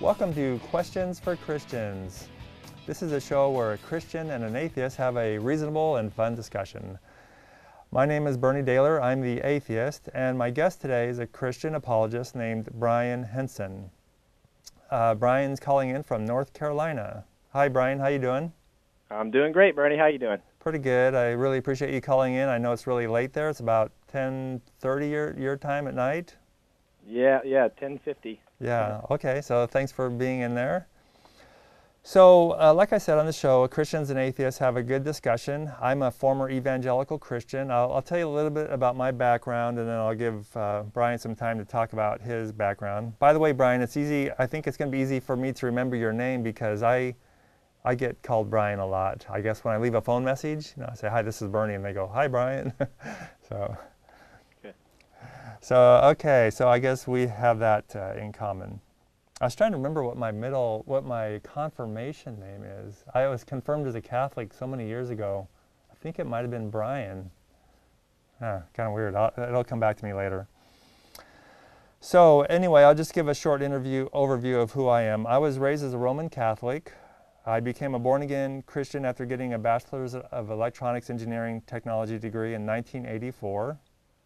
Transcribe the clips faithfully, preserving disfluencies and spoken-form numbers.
Welcome to Questions for Christians. This is a show where a Christian and an atheist have a reasonable and fun discussion. My name is Dehler, I'm the atheist, and my guest today is a Christian apologist named Brian Henson. Uh, Brian's calling in from North Carolina. Hi Brian, how you doing? I'm doing great, Bernie. How you doing? Pretty good. I really appreciate you calling in. I know it's really late there. It's about ten thirty your, your time at night. Yeah, yeah, ten fifty. Yeah, okay, so thanks for being in there. So, uh, like I said on the show, Christians and atheists have a good discussion. I'm a former evangelical Christian. I'll, I'll tell you a little bit about my background, and then I'll give uh, Brian some time to talk about his background. By the way, Brian, it's easy. I think it's going to be easy for me to remember your name because I, I get called Brian a lot. I guess when I leave a phone message, you know, I say, "Hi, this is Bernie," and they go, "Hi, Brian." so. So, okay, so I guess we have that uh, in common. I was trying to remember what my middle, what my confirmation name is. I was confirmed as a Catholic so many years ago. I think it might have been Brian. Huh, kind of weird. I'll, it'll come back to me later. So anyway, I'll just give a short interview overview of who I am. I was raised as a Roman Catholic. I became a born-again Christian after getting a Bachelor's of Electronics Engineering Technology degree in nineteen eighty-four.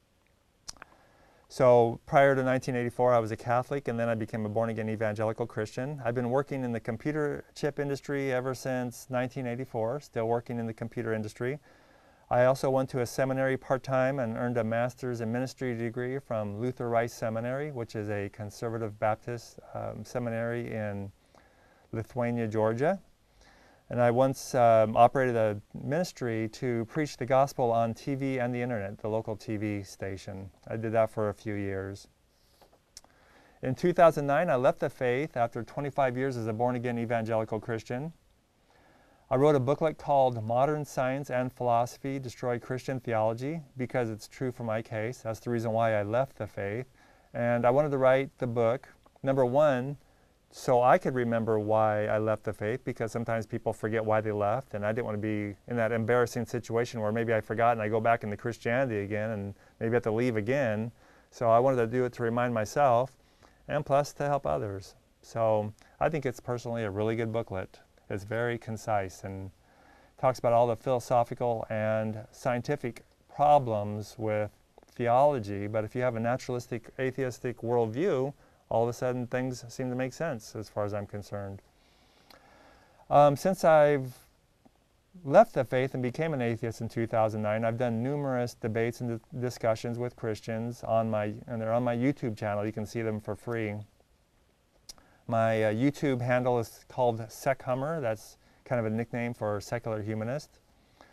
So prior to nineteen eighty-four, I was a Catholic, and then I became a born-again evangelical Christian. I've been working in the computer chip industry ever since nineteen eighty-four, still working in the computer industry. I also went to a seminary part-time and earned a master's in ministry degree from Luther Rice Seminary, which is a conservative Baptist um, seminary in Lithuania, Georgia. And I once um, operated a ministry to preach the gospel on T V and the internet, the local T V station. I did that for a few years. In two thousand nine, I left the faith after twenty-five years as a born-again evangelical Christian. I wrote a booklet called Modern Science and Philosophy Destroy Christian Theology because it's true for my case. That's the reason why I left the faith. And I wanted to write the book, number one, so I could remember why I left the faith, because sometimes people forget why they left, and I didn't want to be in that embarrassing situation where maybe I forgot and I go back into Christianity again and maybe have to leave again. So I wanted to do it to remind myself and plus to help others. So I think it's personally a really good booklet. It's very concise and talks about all the philosophical and scientific problems with theology, but if you have a naturalistic, atheistic worldview, all of a sudden things seem to make sense as far as I'm concerned. Um, since I've left the faith and became an atheist in two thousand nine, I've done numerous debates and di discussions with Christians on my, and they're on my YouTube channel. You can see them for free. My uh, YouTube handle is called Sec Hummer. That's kind of a nickname for secular humanist.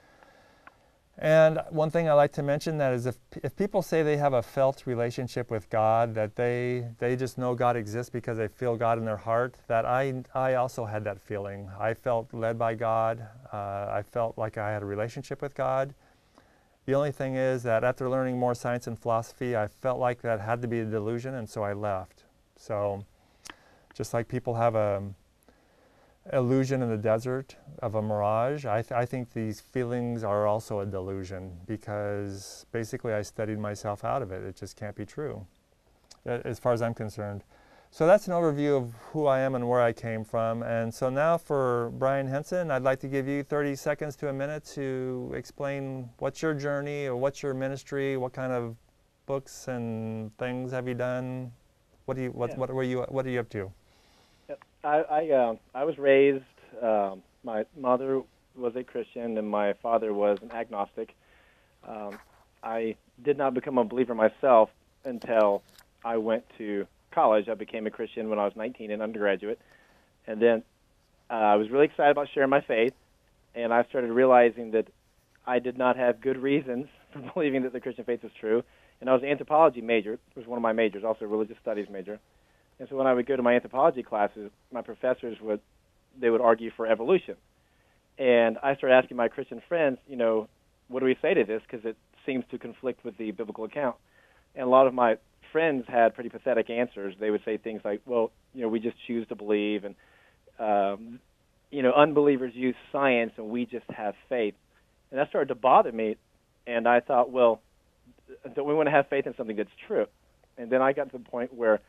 And one thing I like to mention that is if, if people say they have a felt relationship with God, that they, they just know God exists because they feel God in their heart, that I, I also had that feeling. I felt led by God. Uh, I felt like I had a relationship with God. The only thing is that after learning more science and philosophy, I felt like that had to be a delusion, and so I left. So just like people have a illusion in the desert of a mirage, I, th I think these feelings are also a delusion, because basically I studied myself out of it. It just can't be true, as far as I'm concerned. So that's an overview of who I am and where I came from. And so now for Brian Henson, I'd like to give you thirty seconds to a minute to explain what's your journey or what's your ministry, what kind of books and things have you done, what do you, what, yeah. what were you, what are you up to? I I, uh, I was raised. Um, my mother was a Christian, and my father was an agnostic. Um, I did not become a believer myself until I went to college. I became a Christian when I was nineteen, an undergraduate, and then uh, I was really excited about sharing my faith. And I started realizing that I did not have good reasons for believing that the Christian faith was true. And I was an anthropology major. It was one of my majors, also a religious studies major. And so when I would go to my anthropology classes, my professors would, they would argue for evolution. And I started asking my Christian friends, you know, what do we say to this? Because it seems to conflict with the biblical account. And a lot of my friends had pretty pathetic answers. They would say things like, well, you know, we just choose to believe. And, um, you know, unbelievers use science and we just have faith. And that started to bother me. And I thought, well, don't we want to have faith in something that's true? And then I got to the point where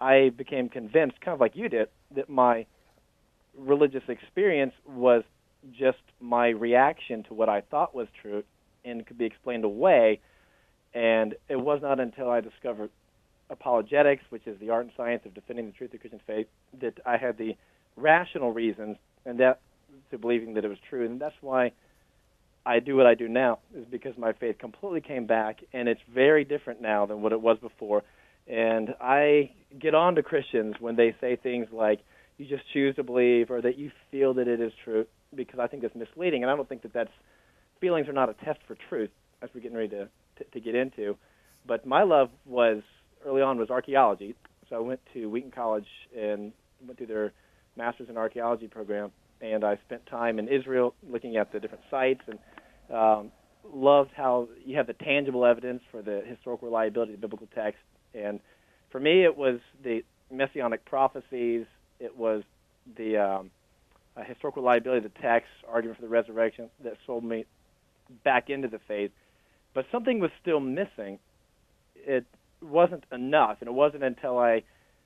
I became convinced, kind of like you did, that my religious experience was just my reaction to what I thought was true and could be explained away. And it was not until I discovered apologetics, which is the art and science of defending the truth of the Christian faith, that I had the rational reasons and that to believing that it was true. And that's why I do what I do now, is because my faith completely came back, and it's very different now than what it was before. And I get on to Christians when they say things like, you just choose to believe, or that you feel that it is true, because I think that's misleading. And I don't think that that's, feelings are not a test for truth, as we're getting ready to, to, to get into. But my love was, early on, was archaeology. So I went to Wheaton College and went through their Master's in Archaeology program, and I spent time in Israel looking at the different sites, and um, loved how you have the tangible evidence for the historical reliability of the biblical text. And for me, it was the messianic prophecies, it was the um, uh, historical reliability of the text, argument for the resurrection, that sold me back into the faith. But something was still missing. It wasn't enough, and it wasn't until I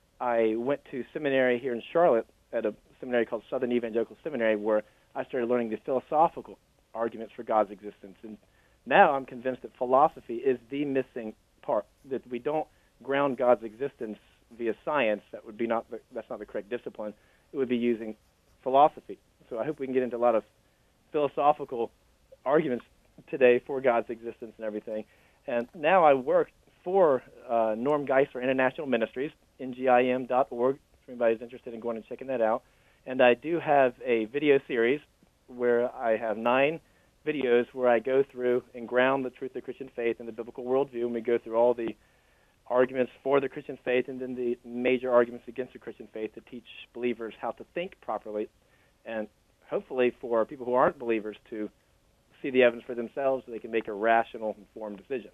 I went to seminary here in Charlotte at a seminary called Southern Evangelical Seminary, where I started learning the philosophical arguments for God's existence. And now I'm convinced that philosophy is the missing part, that we don't ground God's existence via science. That would be not the, that's not the correct discipline. It would be using philosophy. So I hope we can get into a lot of philosophical arguments today for God's existence and everything. And now I work for uh, Norm Geisler International Ministries, N G I M dot org, if anybody's interested in going and checking that out. And I do have a video series where I have nine videos where I go through and ground the truth of the Christian faith in the biblical worldview, and we go through all the arguments for the Christian faith and then the major arguments against the Christian faith to teach believers how to think properly, and hopefully for people who aren't believers to see the evidence for themselves so they can make a rational, informed decision.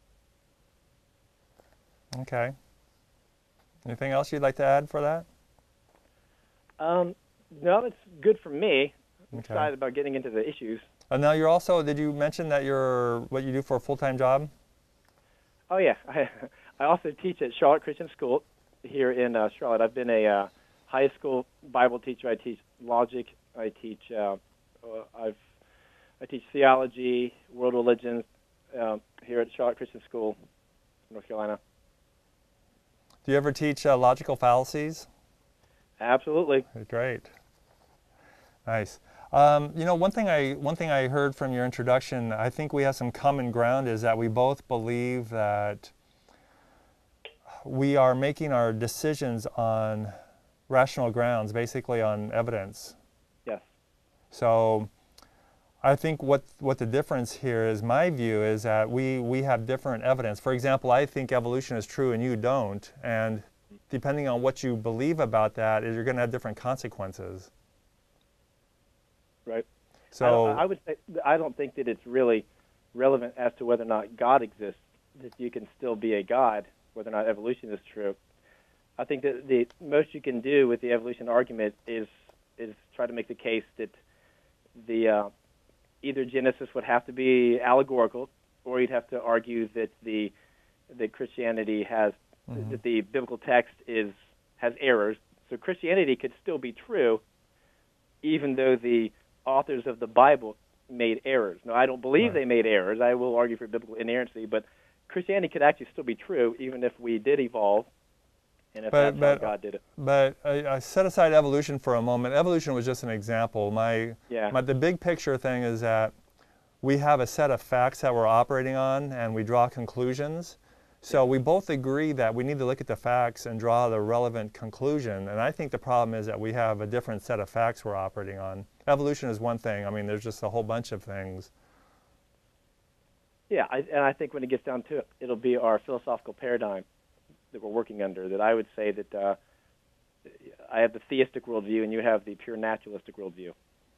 Okay. Anything else you'd like to add for that? Um, no, it's good for me. I'm Okay. excited about getting into the issues. And now you're also, did you mention that you're, what you do for a full-time job? Oh, yeah. I, I also teach at Charlotte Christian School here in uh, Charlotte. I've been a uh, high school Bible teacher. I teach logic. I teach uh, uh, I've I teach theology, world religions uh, here at Charlotte Christian School, North Carolina. Do you ever teach uh, logical fallacies? Absolutely. Great. Nice. Um, you know, one thing I one thing I heard from your introduction, I think we have some common ground, is that we both believe that we are making our decisions on rational grounds, basically on evidence. Yes. So I think what what the difference here is, my view is that we we have different evidence. For example, I think evolution is true and you don't, and depending on what you believe about that, you're going to have different consequences. Right. So I, I would say I don't think that it's really relevant as to whether or not God exists. That you can still be a God, whether or not evolution is true. I think that the most you can do with the evolution argument is is try to make the case that the uh, either Genesis would have to be allegorical, or you'd have to argue that the that Christianity has mm-hmm. that the biblical text is has errors. So Christianity could still be true, even though the authors of the Bible made errors. Now, I don't believe right. they made errors. I will argue for biblical inerrancy, but Christianity could actually still be true, even if we did evolve, and if but, that's but, how God did it. But I, I set aside evolution for a moment. Evolution was just an example. My, yeah. my the big picture thing is that we have a set of facts that we're operating on, and we draw conclusions. So we both agree that we need to look at the facts and draw the relevant conclusion. And I think the problem is that we have a different set of facts we're operating on. Evolution is one thing. I mean, there's just a whole bunch of things. Yeah, I, and I think when it gets down to it, it'll be our philosophical paradigm that we're working under. That I would say that uh, I have the theistic worldview and you have the pure naturalistic worldview.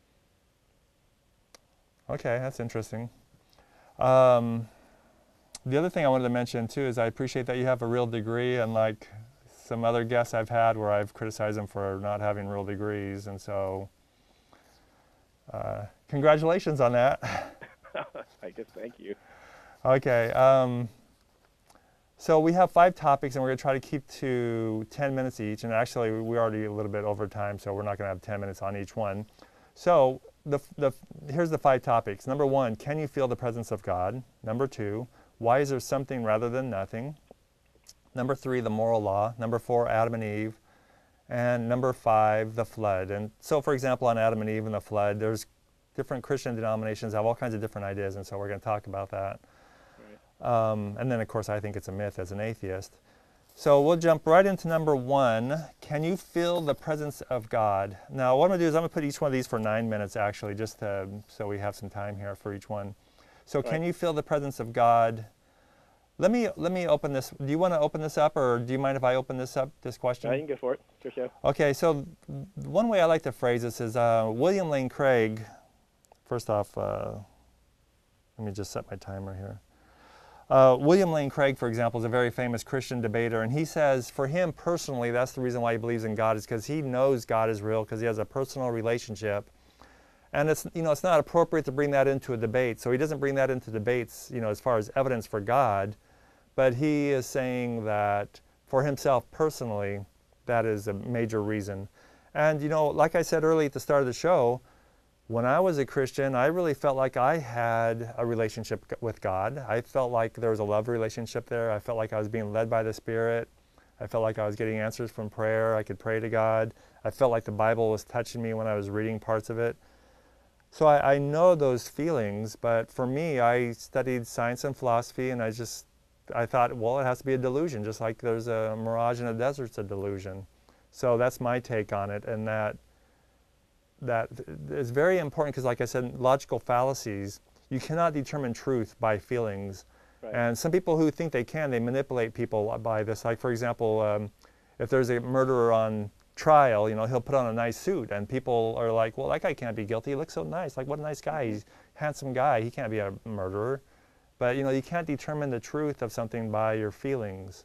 Okay, that's interesting. Um, The other thing I wanted to mention too is I appreciate that you have a real degree, unlike some other guests I've had where I've criticized them for not having real degrees, and so uh, congratulations on that. I guess thank you. Okay, um, So we have five topics, and we're going to try to keep to ten minutes each. And actually, we're already a little bit over time, so we're not going to have ten minutes on each one. So the, the, here's the five topics. Number one, can you feel the presence of God? Number two, why is there something rather than nothing? Number three, the moral law. Number four, Adam and Eve. And number five, the flood. And so, for example, on Adam and Eve and the flood, there's different Christian denominations have all kinds of different ideas, and so we're going to talk about that. Right. Um, and then, of course, I think it's a myth as an atheist. So we'll jump right into number one. Can you feel the presence of God? Now, what I'm going to do is I'm going to put each one of these for nine minutes, actually, just to, so we have some time here for each one. So right. Can you feel the presence of God? Let me let me open this. Do you want to open this up, or do you mind if I open this up, this question? Yeah, you can go for it. For sure. Okay, so one way I like to phrase this is uh, William Lane Craig. First off, uh, let me just set my timer here. Uh, William Lane Craig, for example, is a very famous Christian debater, and he says for him personally, that's the reason why he believes in God, is because he knows God is real, because he has a personal relationship. And it's, you know, it's not appropriate to bring that into a debate, so he doesn't bring that into debates, you know, as far as evidence for God. But he is saying that for himself personally, that is a major reason. And, you know, like I said early at the start of the show, when I was a Christian, I really felt like I had a relationship with God. I felt like there was a love relationship there. I felt like I was being led by the Spirit. I felt like I was getting answers from prayer. I could pray to God. I felt like the Bible was touching me when I was reading parts of it. So I, I know those feelings, but for me, I studied science and philosophy, and I just I thought, well, it has to be a delusion, just like there's a mirage in the desert's a delusion. So that's my take on it, and that that is very important because, like I said, logical fallacies, you cannot determine truth by feelings. Right. And some people who think they can, they manipulate people by this. Like, for example, um, if there's a murderer on trial, you know, he'll put on a nice suit, and people are like, well, that guy can't be guilty. He looks so nice. Like, what a nice guy. He's a handsome guy. He can't be a murderer. But, you know, you can't determine the truth of something by your feelings.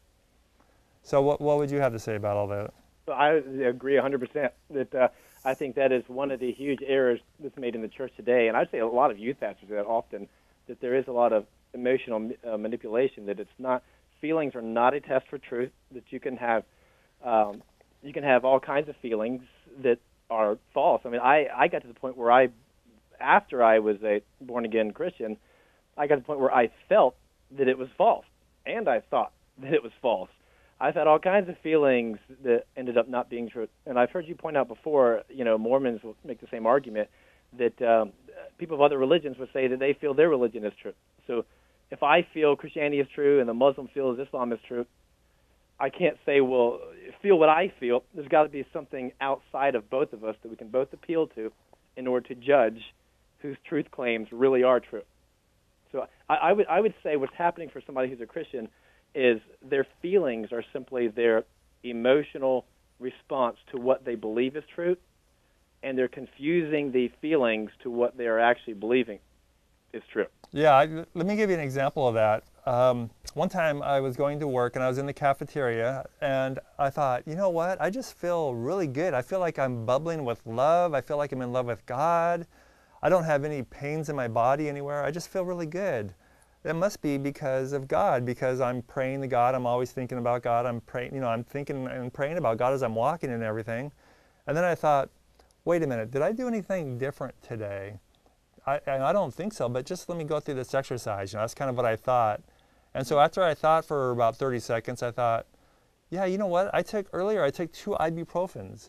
So what, what would you have to say about all that? I agree one hundred percent. That uh, I think that is one of the huge errors that's made in the church today. And I'd say a lot of youth pastors do that often, that there is a lot of emotional uh, manipulation, that it's not, feelings are not a test for truth, that you can have, um, you can have all kinds of feelings that are false. I mean, I, I got to the point where I, after I was a born-again Christian, I got to the point where I felt that it was false, and I thought that it was false. I've had all kinds of feelings that ended up not being true. And I've heard you point out before, you know, Mormons will make the same argument, that um, people of other religions would say that they feel their religion is true. So if I feel Christianity is true and the Muslim feels Islam is true, I can't say, well, feel what I feel. There's got to be something outside of both of us that we can both appeal to in order to judge whose truth claims really are true. So I, I would I would say what's happening for somebody who's a Christian is their feelings are simply their emotional response to what they believe is true, and they're confusing the feelings to what they are actually believing is true. Yeah, I, let me give you an example of that. Um, one time I was going to work, and I was in the cafeteria, and I thought, you know what, I just feel really good. I feel like I'm bubbling with love. I feel like I'm in love with God. I don't have any pains in my body anywhere. I just feel really good. It must be because of God, because I'm praying to God. I'm always thinking about God. I'm praying, you know, I'm thinking and praying about God as I'm walking and everything. And then I thought, wait a minute, did I do anything different today? I, and I don't think so, but just let me go through this exercise. You know, that's kind of what I thought. And so after I thought for about thirty seconds, I thought, yeah, you know what? I took earlier, I took two ibuprofens.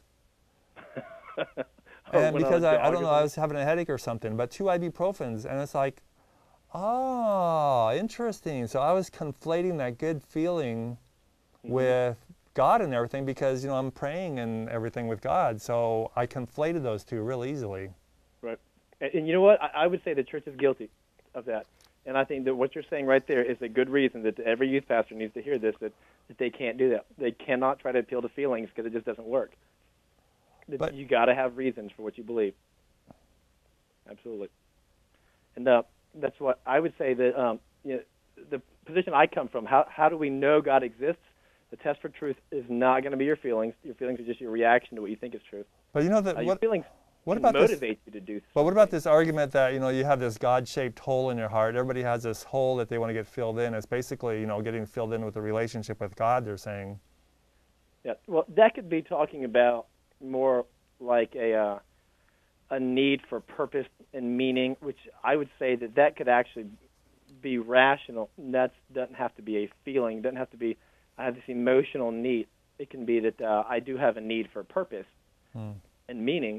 oh, and because I, I don't know, I was having a headache or something, but two ibuprofens. And it's like, oh, interesting. So I was conflating that good feeling mm-hmm. with God and everything because, you know, I'm praying and everything with God. So I conflated those two real easily. Right. And, and you know what? I, I would say the church is guilty of that. And I think that what you're saying right there is a good reason that every youth pastor needs to hear this, that, that they can't do that. They cannot try to appeal to feelings because it just doesn't work. That but, you got to have reasons for what you believe. Absolutely. And uh, that's what I would say that um, you know, the position I come from, how, how do we know God exists? The test for truth is not going to be your feelings. Your feelings are just your reaction to what you think is truth. But you know that uh, what feelings. What can about this? motivate you to do something. But what about this argument that, you know, you have this God-shaped hole in your heart? Everybody has this hole that they want to get filled in. It's basically, you know, getting filled in with a relationship with God, they're saying. Yeah, well, that could be talking about more like a uh, a need for purpose and meaning, which I would say that that could actually be rational. That doesn't have to be a feeling. Doesn't have to be, I have this emotional need. It can be that uh, I do have a need for purpose hmm. and meaning.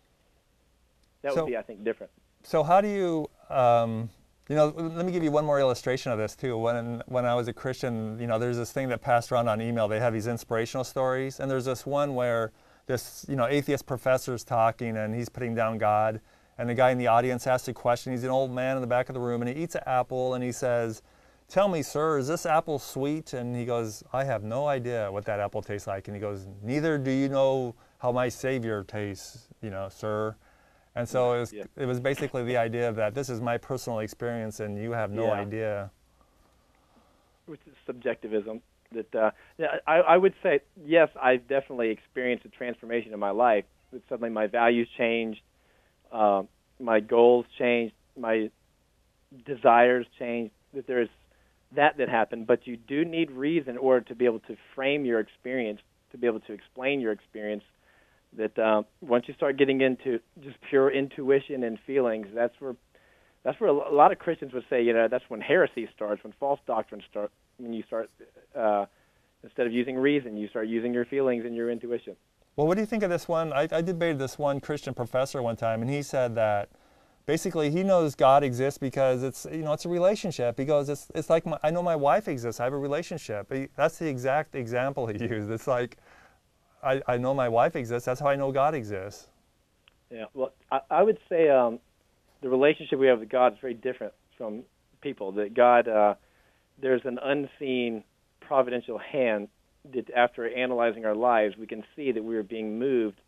That so, would be, I think, different. So how do you, um, you know, let me give you one more illustration of this too. When when I was a Christian, you know, there's this thing that passed around on email. They have these inspirational stories, and there's this one where this, you know, atheist professor's talking, and he's putting down God, and the guy in the audience asks a question. He's an old man in the back of the room, and he eats an apple, and he says, "Tell me, sir, is this apple sweet?" And he goes, "I have no idea what that apple tastes like." And he goes, "Neither do you know how my Savior tastes, you know, sir." And so it was, yeah. it was basically the idea that this is my personal experience and you have no yeah. idea. Which is subjectivism. That uh, yeah, I, I would say, yes, I've definitely experienced a transformation in my life. That suddenly my values changed, uh, my goals changed, my desires changed. That there's that that happened. But you do need reason in order to be able to frame your experience, to be able to explain your experience. That uh, once you start getting into just pure intuition and feelings, that's where that's where a lot of Christians would say, you know, that's when heresy starts, when false doctrine starts, when you start, uh, instead of using reason, you start using your feelings and your intuition. Well, what do you think of this one? I, I debated this one Christian professor one time, and he said that basically he knows God exists because it's, you know, it's a relationship. He goes, it's, it's like, my, I know my wife exists, I have a relationship. He, that's the exact example he used. It's like, I, I know my wife exists. That's how I know God exists. Yeah, well, I, I would say um, the relationship we have with God is very different from people. That God, uh, there's an unseen providential hand that after analyzing our lives, we can see that we are being moved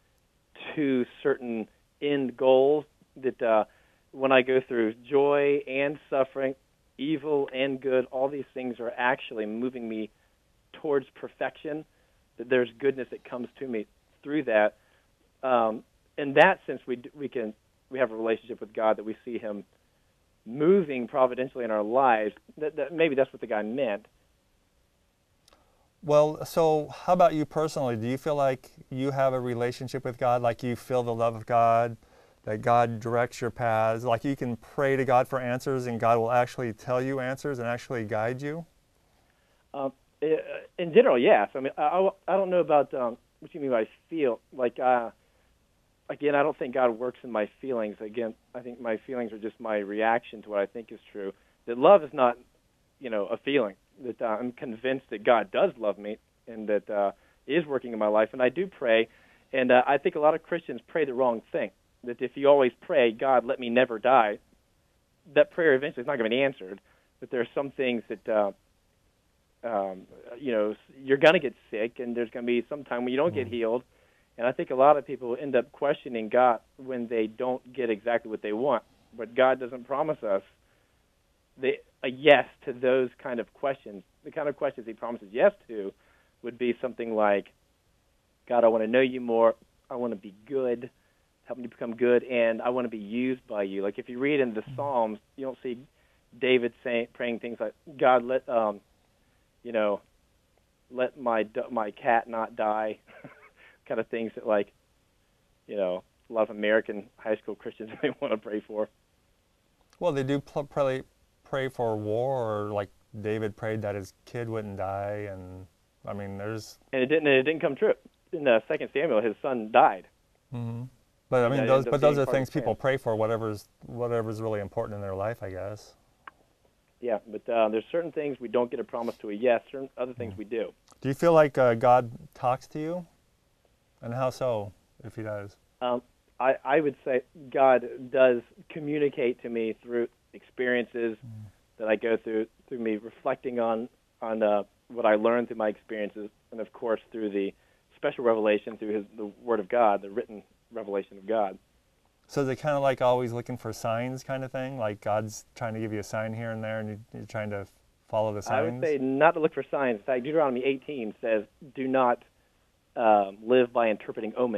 to certain end goals. That uh, when I go through joy and suffering, evil and good, all these things are actually moving me towards perfection. That there's goodness that comes to me through that. Um, in that sense, we we can we have a relationship with God that we see Him moving providentially in our lives. That, that maybe that's what the guy meant. Well, so how about you personally? Do you feel like you have a relationship with God, like you feel the love of God, that God directs your paths, like you can pray to God for answers and God will actually tell you answers and actually guide you? Um, In general, yes. I mean, I, I don't know about um, what you mean by feel. Like, uh, again, I don't think God works in my feelings. Again, I think my feelings are just my reaction to what I think is true. That love is not, you know, a feeling. That uh, I'm convinced that God does love me and that uh, is working in my life. And I do pray. And uh, I think a lot of Christians pray the wrong thing. That if you always pray, God, let me never die, that prayer eventually is not going to be answered. That there are some things that... Uh, Um, you know, you're going to get sick, and there's going to be some time when you don't get healed. And I think a lot of people end up questioning God when they don't get exactly what they want. But God doesn't promise us the, a yes to those kind of questions. The kind of questions He promises yes to would be something like, God, I want to know you more. I want to be good. Help me to become good, and I want to be used by you. Like if you read in the Psalms, you don't see David saying, praying things like, God, let... Um, you know, let my my cat not die, kind of things that, like, you know, a lot of American high school Christians may want to pray for. Well, they do pray, pray for war, or like David prayed that his kid wouldn't die, and I mean, there's... And it didn't, it didn't come true. In uh, Second Samuel, his son died. Mm-hmm. But I mean, those, but those are things people pray for, whatever's, whatever's really important in their life, I guess. Yeah, but uh, there's certain things we don't get a promise to a yes, certain other things we do. Do you feel like uh, God talks to you? And how so, if He does? Um, I, I would say God does communicate to me through experiences mm. that I go through, through me reflecting on, on uh, what I learned through my experiences, and of course through the special revelation, through his, the Word of God, the written revelation of God. So is it kind of like always looking for signs kind of thing? Like God's trying to give you a sign here and there and you're trying to follow the signs? I would say not to look for signs. In fact, Deuteronomy eighteen says, do not um, live by interpreting omens.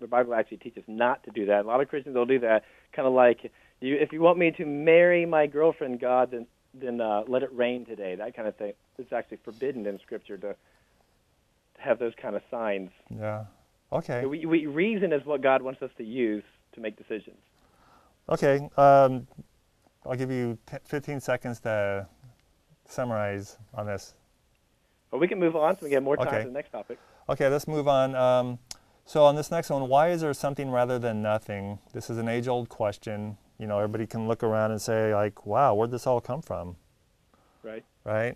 the Bible actually teaches not to do that. A lot of Christians will do that, kind of like, you, if you want me to marry my girlfriend, God, then then uh, let it rain today, that kind of thing. It's actually forbidden in Scripture to, to have those kind of signs. Yeah. Okay. So we, we, reason is what God wants us to use to make decisions. Okay. Um, I'll give you fifteen seconds to summarize on this. But we can move on so we get more time Okay. to the next topic. Okay, let's move on. Um, so on this next one, why is there something rather than nothing? This is an age-old question. You know, everybody can look around and say, like, wow, where'd this all come from? Right. Right?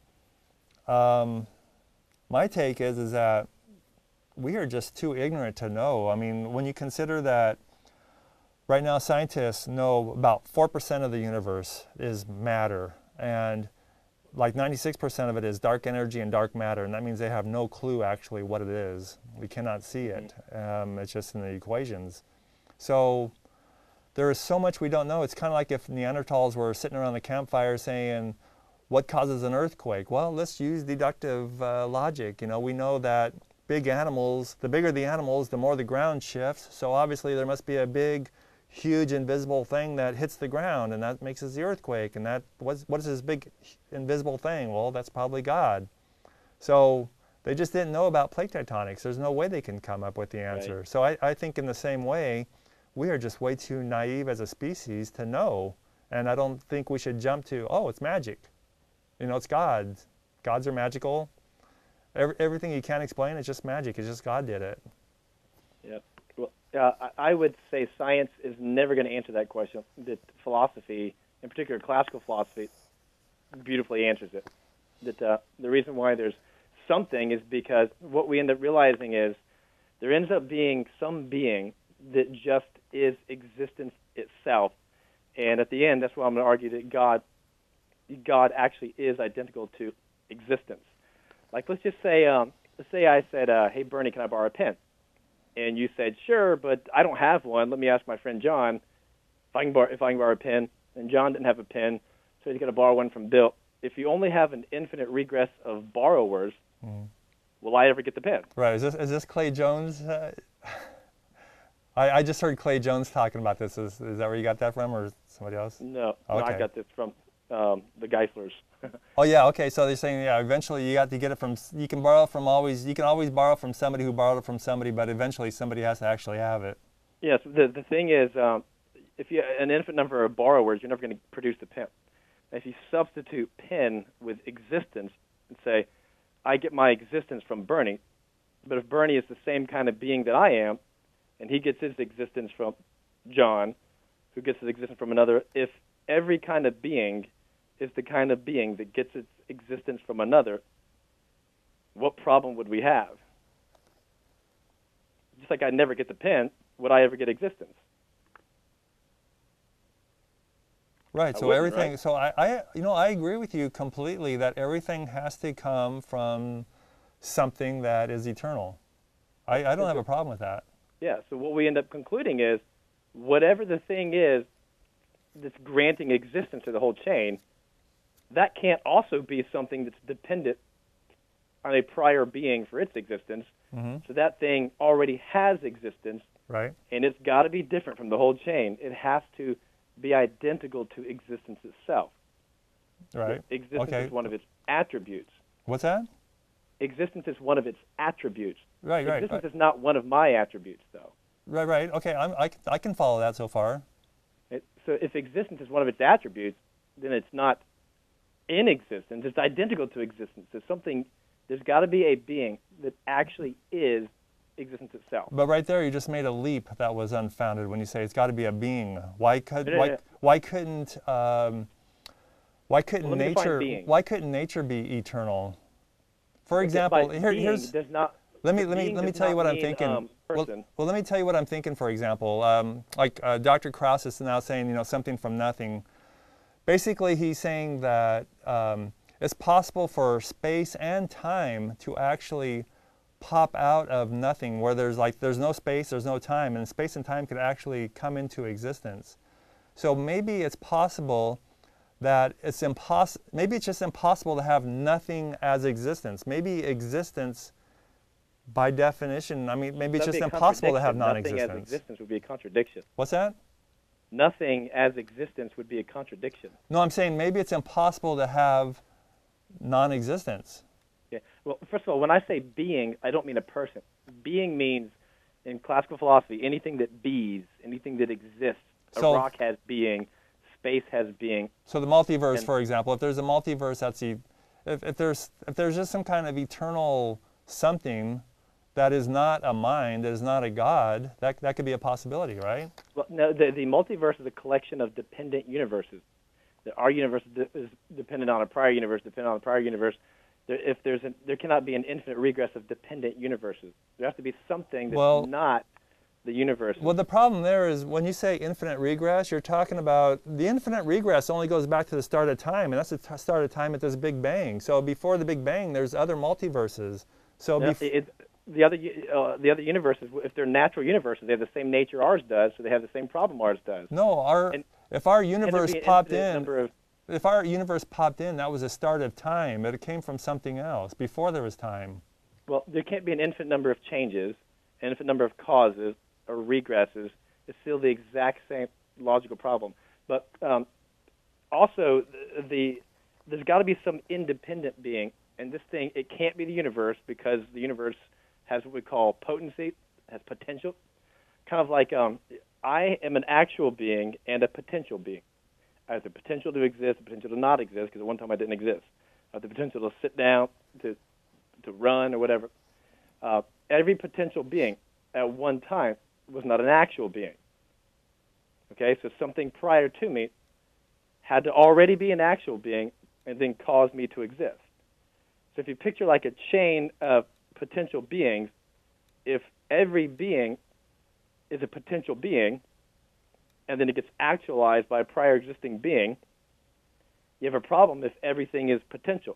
Um, my take is, is that we are just too ignorant to know. I mean, when you consider that right now scientists know about four percent of the universe is matter, and like ninety-six percent of it is dark energy and dark matter, and that means they have no clue actually what it is. We cannot see it. Um, it's just in the equations. So there is so much we don't know. It's kind of like if Neanderthals were sitting around the campfire saying, what causes an earthquake? Well, let's use deductive uh, logic. You know, we know that big animals, the bigger the animals, the more the ground shifts. So obviously there must be a big, huge invisible thing that hits the ground, and that makes us the earthquake. And that what's, what is this big invisible thing? Well, that's probably God. So they just didn't know about plate tectonics. There's no way they can come up with the answer. Right. So I, I think in the same way, we are just way too naive as a species to know. And I don't think we should jump to, oh, it's magic. You know, it's God. Gods are magical. Every, everything you can't explain is just magic. It's just God did it. Yep. Well, uh, I I would say science is never going to answer that question. That philosophy, in particular classical philosophy, beautifully answers it. That uh, the reason why there's something is because what we end up realizing is there ends up being some being that just is existence itself. And at the end, that's why I'm going to argue that God, God actually is identical to existence. Like, let's just say, um, let's say I said, uh, hey, Bernie, can I borrow a pen? And you said, sure, but I don't have one. Let me ask my friend John if I can borrow, if I can borrow a pen. And John didn't have a pen, so he's going to borrow one from Bill. If you only have an infinite regress of borrowers, mm. will I ever get the pen? Right. Is this, is this Clay Jones? Uh, I, I just heard Clay Jones talking about this. Is, is that where you got that from, or somebody else? No, okay. no I got this from um, the Geislers. Oh yeah, okay. So they're saying, yeah, eventually you got to get it from. You can borrow from always. You can always borrow from somebody who borrowed it from somebody, but eventually somebody has to actually have it. Yes. The the thing is, um, if you have an infinite number of borrowers, you're never going to produce the pen. If you substitute pen with existence and say, I get my existence from Bernie, but if Bernie is the same kind of being that I am, and he gets his existence from John, who gets his existence from another, if every kind of being is the kind of being that gets its existence from another, what problem would we have? Just like I never get the pen, would I ever get existence? Right. I so everything. Right? So I, I, you know, I agree with you completely that everything has to come from something that is eternal. I, I don't have a problem with that. Yeah. So what we end up concluding is, whatever the thing is that's granting existence to the whole chain, that can't also be something that's dependent on a prior being for its existence. Mm-hmm. So that thing already has existence, right? And it's got to be different from the whole chain. It has to be identical to existence itself. Right. Existence okay. is one of its attributes. What's that? Existence is one of its attributes. Right, right. Existence right. is not one of my attributes, though. Right, right. Okay, I'm, I, I can follow that so far. It, so if existence is one of its attributes, then it's not in existence. It's identical to existence. There's something. There's got to be a being that actually is existence itself. But right there, you just made a leap that was unfounded when you say it's got to be a being. Why could yeah, why yeah. why couldn't um, why couldn't well, nature why couldn't nature be eternal? For example, here, here's does not, let me let me let me tell you what mean, I'm thinking. Um, well, well, let me tell you what I'm thinking. For example, um, like uh, Doctor Krauss is now saying, you know, something from nothing. Basically, he's saying that um, it's possible for space and time to actually pop out of nothing, where there's like there's no space, there's no time, and space and time could actually come into existence. So maybe it's possible that it's impossible. Maybe it's just impossible to have nothing as existence. Maybe existence By definition, I mean, maybe it's That'd just be a impossible to have contradiction. Nothing as non-existence. existence would be a contradiction. What's that? Nothing as existence would be a contradiction. No, I'm saying maybe it's impossible to have non-existence. Yeah. Well, first of all, when I say being, I don't mean a person. Being means, in classical philosophy, anything that bees, anything that exists. So, a rock has being, space has being. So the multiverse, and, for example, if there's a multiverse, that's the, if, if there's if there's just some kind of eternal something that is not a mind, that is not a God, that that could be a possibility, right? Well, no, the, the multiverse is a collection of dependent universes. That our universe is dependent on a prior universe, dependent on a prior universe. There, if there's a, there cannot be an infinite regress of dependent universes. There has to be something that's well, not the universe. Well, the problem there is when you say infinite regress, you're talking about the infinite regress only goes back to the start of time, and that's the t start of time at this Big Bang. So before the Big Bang, there's other multiverses. So no, it, the other uh, the other universes, if they're natural universes, they have the same nature ours does, so they have the same problem ours does. No, our and, if our universe popped in, of, if our universe popped in, that was the start of time. It came from something else before there was time. Well, there can't be an infinite number of changes, an infinite number of causes or regresses. It's still the exact same logical problem. But um, also, the, the there's got to be some independent being, and this thing, it can't be the universe because the universe has what we call potency, has potential. Kind of like um, I am an actual being and a potential being. I have the potential to exist, the potential to not exist, because at one time I didn't exist. I have the potential to sit down, to to run, or whatever. Uh, every potential being at one time was not an actual being. Okay, so something prior to me had to already be an actual being and then cause me to exist. So if you picture like a chain of potential beings, if every being is a potential being, and then it gets actualized by a prior existing being, you have a problem if everything is potential.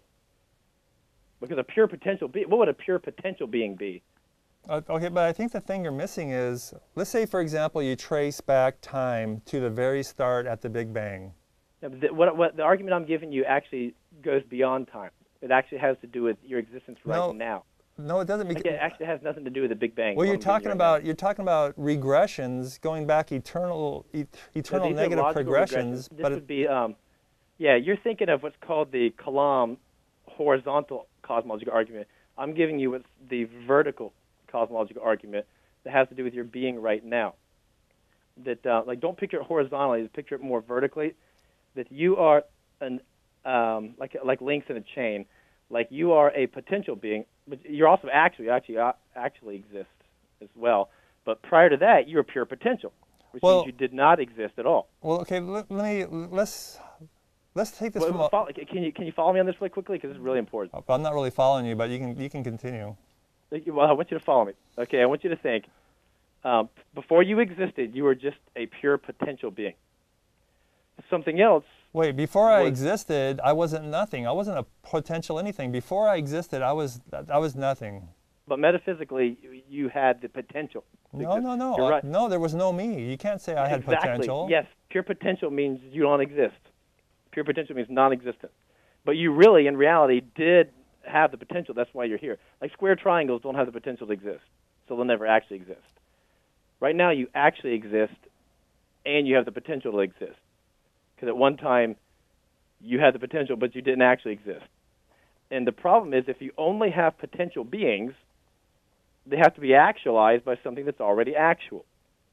Because a pure potential being, what would a pure potential being be? Uh, okay, but I think the thing you're missing is, let's say, for example, you trace back time to the very start at the Big Bang. Yeah, but the, what, what, the argument I'm giving you actually goes beyond time. It actually has to do with your existence right no, now. No, it doesn't. Like it actually has nothing to do with the Big Bang. Well, you're talking about right you're talking about regressions going back eternal, e eternal so negative progressions. regressions. This but would be, um, yeah, you're thinking of what's called the Kalam horizontal cosmological argument. I'm giving you what's the vertical cosmological argument that has to do with your being right now. That uh, like don't picture it horizontally, just picture it more vertically. That you are an um, like like links in a chain. Like you are a potential being, but you're also actually actually uh, actually exist as well. But prior to that, you were pure potential, which well, means you did not exist at all. Well, okay, let, let me let's let's take this. Well, from follow, can you can you follow me on this really quickly because this is really important. I'm not really following you, but you can you can continue. Well, I want you to follow me. Okay, I want you to think. Um, before you existed, you were just a pure potential being. Something else. Wait, before I existed, I wasn't nothing. I wasn't a potential anything. Before I existed, I was I was nothing. But metaphysically, you had the potential. No, no, no. You're right. No, there was no me. You can't say I had exactly. potential. Yes, pure potential means you don't exist. Pure potential means non-existent. But you really, in reality, did have the potential. That's why you're here. Like square triangles don't have the potential to exist, so they'll never actually exist. Right now, you actually exist, and you have the potential to exist. Because at one time, you had the potential, but you didn't actually exist. And the problem is, if you only have potential beings, they have to be actualized by something that's already actual.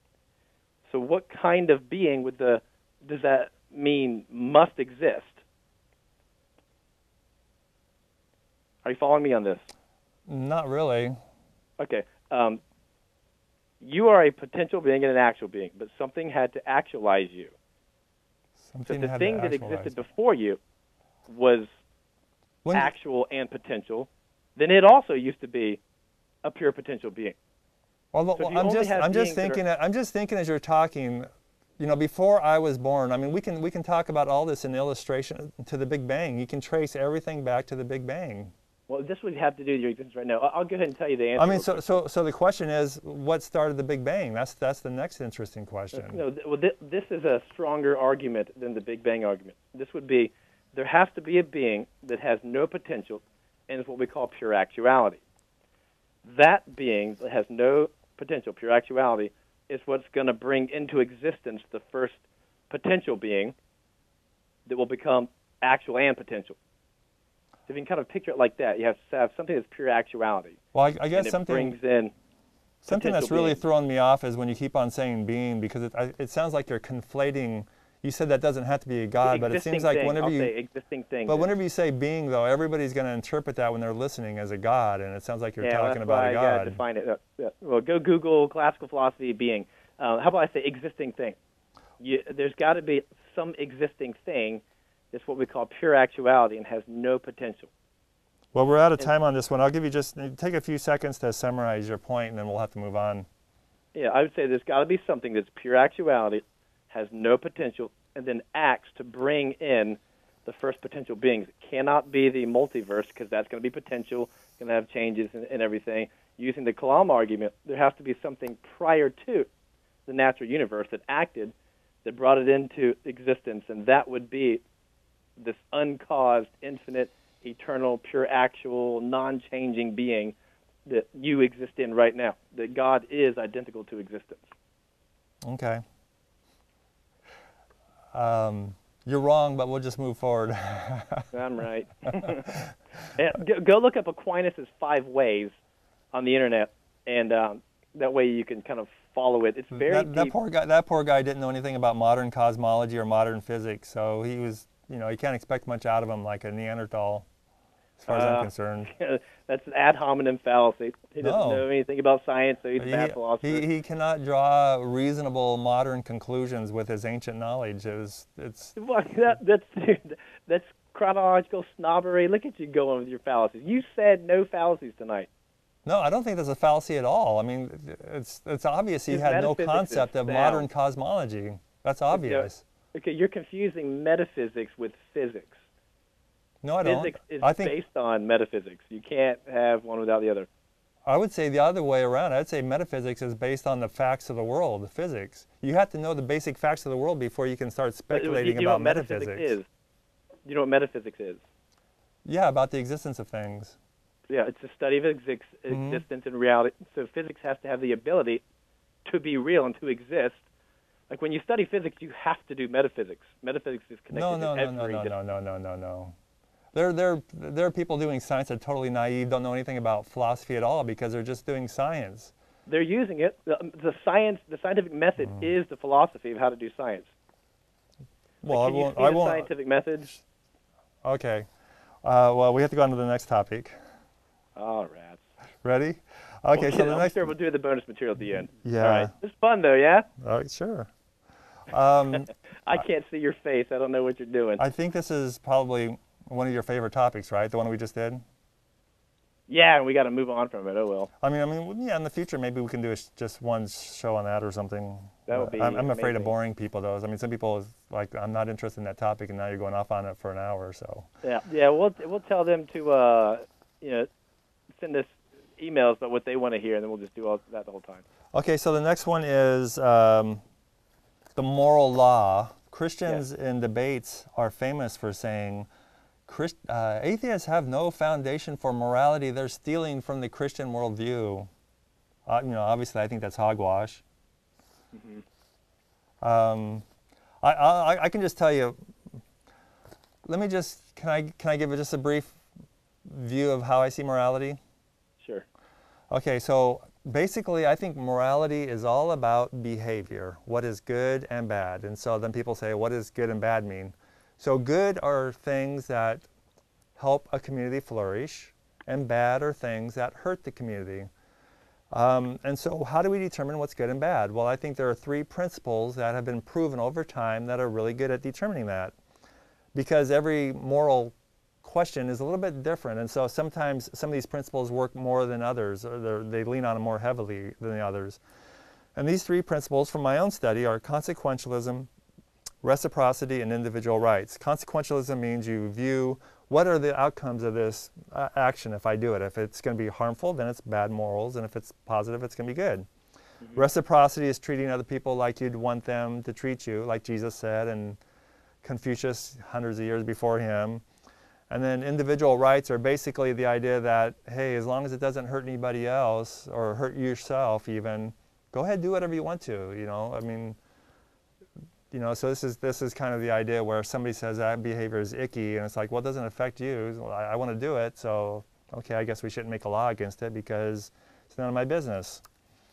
So what kind of being would the, does that mean must exist? Are you following me on this? Not really. Okay. Um, you are a potential being and an actual being, but something had to actualize you. Something so the had thing to that actualize. existed before you was when actual and potential, then it also used to be a pure potential being. Well, so well I'm just I'm just thinking are, I'm just thinking as you're talking, you know, before I was born. I mean, we can we can talk about all this in illustration to the Big Bang. You can trace everything back to the Big Bang. Well, this would have to do with your existence right now. I'll go ahead and tell you the answer. I mean, so so so the question is, what started the Big Bang? That's that's the next interesting question. No, th well, th this is a stronger argument than the Big Bang argument. This would be, there has to be a being that has no potential, and is what we call pure actuality. That being that has no potential, pure actuality, is what's going to bring into existence the first potential being that will become actual and potential. So if you can kind of picture it like that, you have to have something that's pure actuality. Well, I, I guess and it something brings in something that's really being. throwing me off is when you keep on saying being, because it, I, it sounds like you're conflating. You said that doesn't have to be a God, but it seems like thing. whenever I'll you say existing thing. But then. whenever you say being, though, everybody's going to interpret that when they're listening as a God, and it sounds like you're yeah, talking that's about why a I God. got to define it. Uh, yeah. Well, go Google classical philosophy being. Uh, how about I say existing thing? You, there's got to be some existing thing that's what we call pure actuality and has no potential. Well, we're out of time on this one. I'll give you just take a few seconds to summarize your point, and then we'll have to move on. Yeah, I would say there's got to be something that's pure actuality, has no potential, and then acts to bring in the first potential beings. It cannot be the multiverse because that's going to be potential, going to have changes and, and everything. Using the Kalam argument, there has to be something prior to the natural universe that acted, that brought it into existence, and that would be this uncaused, infinite, eternal, pure, actual, non-changing being that you exist in right now, that God is identical to existence. Okay. Um, you're wrong, but we'll just move forward. I'm right. Yeah, go, go look up Aquinas' Five Ways on the internet, and um, that way you can kind of follow it. It's very that, that deep. poor guy. That poor guy didn't know anything about modern cosmology or modern physics, so he was, you know, you can't expect much out of him, like a Neanderthal, as far as Uh, I'm concerned. That's an ad hominem fallacy. He doesn't No. know anything about science, so he's a He, bad philosopher. he, he cannot draw reasonable modern conclusions with his ancient knowledge. It was, it's, Well, that, that's that's chronological snobbery. Look at you going with your fallacies. You said no fallacies tonight. no, I don't think there's a fallacy at all. I mean, it's, it's obvious he His had no metaphysics is concept of sound. modern cosmology. That's obvious. Okay, you're confusing metaphysics with physics. No, I don't. Physics is I think, based on metaphysics. You can't have one without the other. I would say the other way around. I'd say metaphysics is based on the facts of the world, the physics. You have to know the basic facts of the world before you can start But speculating you know about what metaphysics metaphysics. is? You know what metaphysics is? Yeah, about the existence of things. Yeah, it's a study of exist Mhm. existence and reality. So physics has to have the ability to be real and to exist. Like when you study physics, you have to do metaphysics. Metaphysics is connected No, no, to no, no, every no, dis- no, no, no, no, no. There, there, there are people doing science that are totally naive, don't know anything about philosophy at all because they're just doing science. They're using it. The, the science, the scientific method Mm. is the philosophy of how to do science. Well, Like, I can you won't. see I the won't. scientific method? Okay. Uh, well, we have to go on to the next topic. Oh, rats. Ready? Okay. Well, So the I'm next. sure we'll do the bonus material at the end. Yeah. All right. It's fun though, yeah. Uh, sure. Um, I can't see your face. I don't know what you're doing. I think this is probably one of your favorite topics, right? The one we just did. Yeah, and we got to move on from it. Oh well. I mean, I mean, yeah. In the future, maybe we can do a, just one show on that or something. That would be I'm, I'm afraid of amazing. boring people, though. I mean, some people is like, I'm not interested in that topic, and now you're going off on it for an hour or so. Yeah, yeah. We'll we'll tell them to uh, you know, send us emails about what they want to hear, and then we'll just do all that the whole time. Okay, so the next one is um, the moral law. Christians in debates are famous for saying, Christ, uh, atheists have no foundation for morality. They're stealing from the Christian worldview. Uh, you know, obviously, I think that's hogwash. Mm-hmm. Um, I, I, I can just tell you. Let me just can I can I give just a brief view of how I see morality? Sure. Okay, so basically, I think morality is all about behavior, what is good and bad. And so then people say, what does good and bad mean? So good are things that help a community flourish, and bad are things that hurt the community. Um, and so how do we determine what's good and bad? Well, I think there are three principles that have been proven over time that are really good at determining that. Because every moral question is a little bit different, and so sometimes some of these principles work more than others, or they lean on them more heavily than the others. And these three principles from my own study are consequentialism, reciprocity, and individual rights. Consequentialism means you view what are the outcomes of this uh, action if I do it. If it's going to be harmful, then it's bad morals, and if it's positive, it's going to be good. Mm-hmm. Reciprocity is treating other people like you'd want them to treat you, like Jesus said, and Confucius hundreds of years before him. And then individual rights are basically the idea that, hey, as long as it doesn't hurt anybody else or hurt yourself even, go ahead, do whatever you want to, you know, I mean, you know, so this is, this is kind of the idea where if somebody says that behavior is icky and it's like, well, it doesn't affect you, well, I, I want to do it, so, okay, I guess we shouldn't make a law against it because it's none of my business.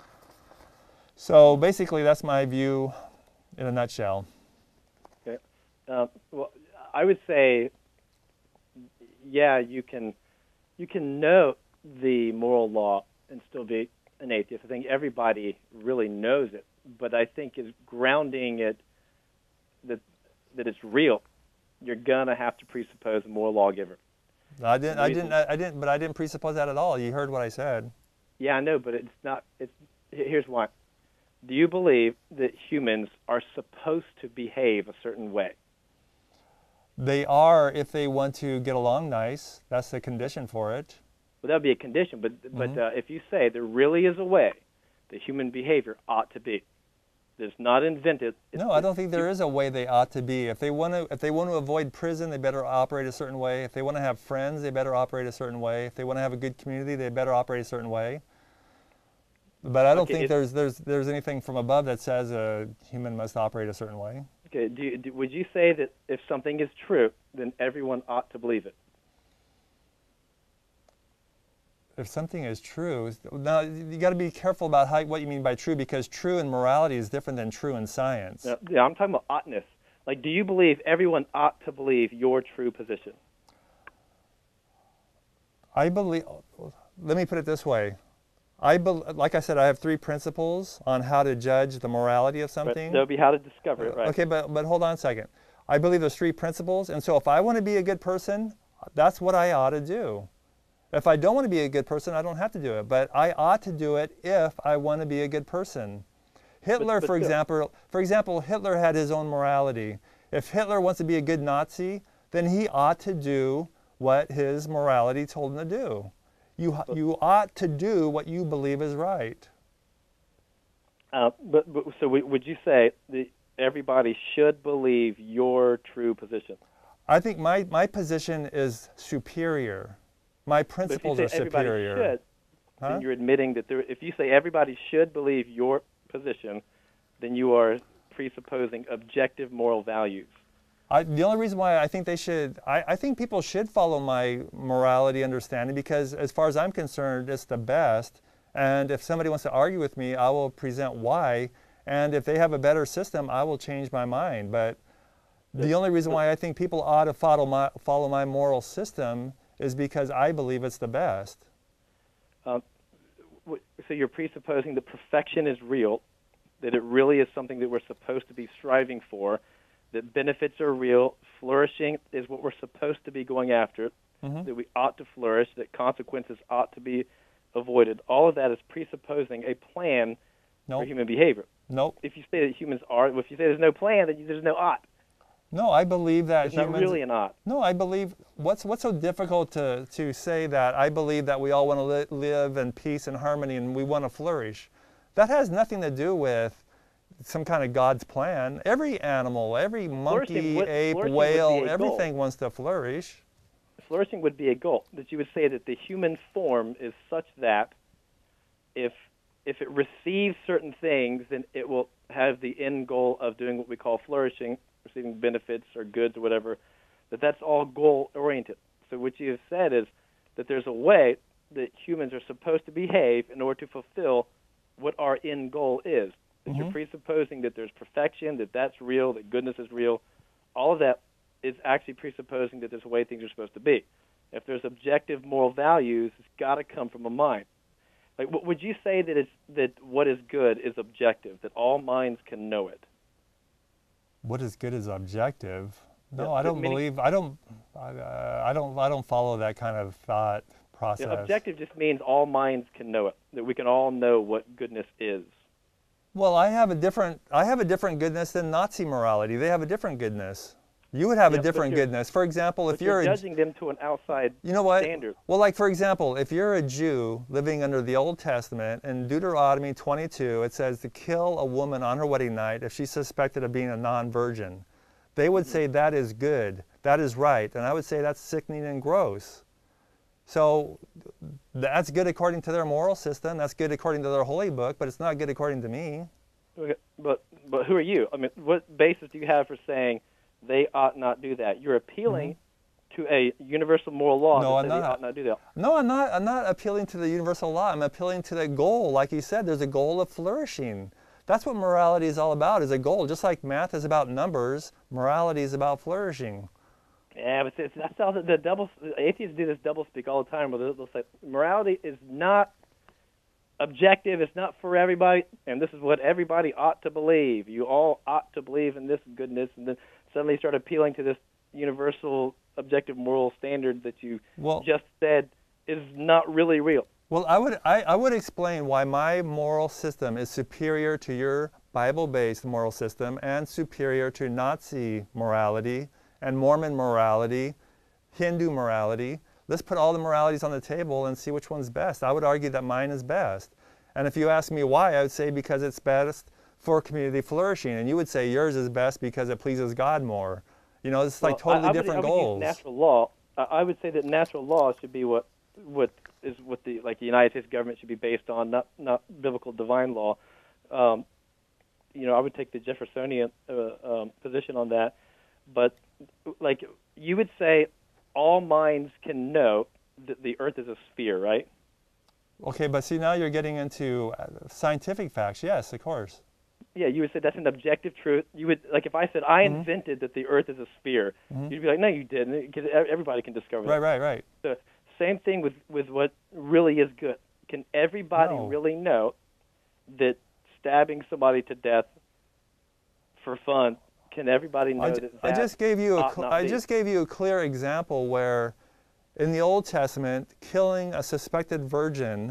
So basically that's my view in a nutshell. Okay. Uh, well, I would say, yeah, you can, you can know the moral law and still be an atheist. I think everybody really knows it, but I think is grounding it that that it's real. You're gonna have to presuppose a moral lawgiver. I didn't. I didn't. I didn't. But I didn't presuppose that at all. You heard what I said. Yeah, I know, but it's not. It's here's why. Do you believe that humans are supposed to behave a certain way? They are if they want to get along nice. That's the condition for it. Well, that would be a condition, but but Mm-hmm. uh, if you say there really is a way that human behavior ought to be, that's not invented. It's, No, I don't think there is a way they ought to be. If they want to, if they want to avoid prison, they better operate a certain way. If they want to have friends, they better operate a certain way. If they want to have a good community, they better operate a certain way. But I don't Okay, think it- there's there's there's anything from above that says a human must operate a certain way. Okay, do you, do, would you say that if something is true, then everyone ought to believe it? If something is true, now you got to be careful about how, what you mean by true, because true in morality is different than true in science. No, yeah, I'm talking about oughtness. Like, do you believe everyone ought to believe your true position? I believe. Let me put it this way. I bel like I said, I have three principles on how to judge the morality of Right? something. That would be how to discover it, right? Okay, but but hold on a second. I believe there's three principles, and so if I want to be a good person, that's what I ought to do. If I don't want to be a good person, I don't have to do it. But I ought to do it if I want to be a good person. Hitler, But- but for still. example, for example, Hitler had his own morality. If Hitler wants to be a good Nazi, then he ought to do what his morality told him to do. You you ought to do what you believe is right. Uh, but, but so we, would you say that everybody should believe your true position? I think my, my position is superior. My principles but are if you say everybody superior. should, Huh? then you're admitting that there, if you say everybody should believe your position, then you are presupposing objective moral values. I, the only reason why I think they should, I, I think people should follow my morality understanding because as far as I'm concerned, it's the best. And if somebody wants to argue with me, I will present why. And if they have a better system, I will change my mind. But the only reason why I think people ought to follow my, follow my moral system is because I believe it's the best. Um, w- so you're presupposing that perfection is real, that it really is something that we're supposed to be striving for, that benefits are real, flourishing is what we're supposed to be going after, Mm-hmm. that we ought to flourish, that consequences ought to be avoided. All of that is presupposing a plan Nope. for human behavior. Nope. If you say that humans are, if you say there's no plan, then there's no ought. No, I believe that It's humans. not really an ought. No, I believe, what's, what's so difficult to, to say that I believe that we all want to li live in peace and harmony and we want to flourish? That has nothing to do with some kind of God's plan. Every animal, every monkey, Flourishing would- ape, flourishing would be whale, a goal. everything wants to flourish. Flourishing would be a goal, that you would say that the human form is such that if if it receives certain things, then it will have the end goal of doing what we call flourishing, receiving benefits or goods or whatever, that that's all goal-oriented. So what you have said is that there's a way that humans are supposed to behave in order to fulfill what our end goal is. That Mm-hmm. you're presupposing that there's perfection, that that's real, that goodness is real. All of that is actually presupposing that there's a way things are supposed to be. If there's objective moral values, it's got to come from a mind. Like, w- would you say that it's that what is good is objective, that all minds can know it? What is good is objective. No, Yeah, I but don't many- believe, I don't, I, uh, I don't, I don't follow that kind of thought process. You know, objective just means all minds can know it, that we can all know what goodness is. Well, I have a different, I have a different goodness than Nazi morality. They have a different goodness. You would have Yeah, a but different you're- goodness. For example, if But you're you're a, judging them to an outside you know what? standard. Well, like for example, if you're a Jew living under the Old Testament, in Deuteronomy twenty-two, it says to kill a woman on her wedding night if she's suspected of being a non-virgin. They would say that is good. that is right. And I would say that's sickening and gross. So that's good according to their moral system. That's good according to their holy book, but it's not good according to me. Okay, but but who are you? I mean, what basis do you have for saying they ought not do that? You're appealing mm-hmm. to a universal moral law no, that I'm says not. they ought not do that. No, I'm not. I'm not appealing to the universal law. I'm appealing to the goal. Like you said, there's a goal of flourishing. That's what morality is all about, is a goal. Just like math is about numbers, morality is about flourishing. Yeah, but it's, that's all the, the double. Atheists do this double speak all the time, where they'll, they'll say morality is not objective. It's not for everybody, and this is what everybody ought to believe. You all ought to believe in this goodness, and then suddenly start appealing to this universal objective moral standard that you well, just said is not really real. Well, I would I, I would explain why my moral system is superior to your Bible-based moral system and superior to Nazi morality and Mormon morality, Hindu morality. Let's put all the moralities on the table and see which one's best. I would argue that mine is best. And if you ask me why, I would say because it's best for community flourishing. And you would say yours is best because it pleases God more. You know, it's like well, totally I, I different would, I would goals. Use natural law. I would say that natural law should be what what is what the like the United States government should be based on, not not biblical divine law. Um, you know, I would take the Jeffersonian uh, um, position on that. But like you would say, all minds can know that the Earth is a sphere, right? Okay, but see, now you're getting into scientific facts. Yes, of course. Yeah, you would say that's an objective truth. You would, like, if I said I mm-hmm. invented that the Earth is a sphere, mm-hmm. you'd be like, no, you didn't, because everybody can discover that. Right, right, right. So same thing with, with what really is good. Can everybody no. really know that stabbing somebody to death for fun, can everybody know I, that that I just gave you a ought I be? just gave you a clear example where in the Old Testament, killing a suspected virgin,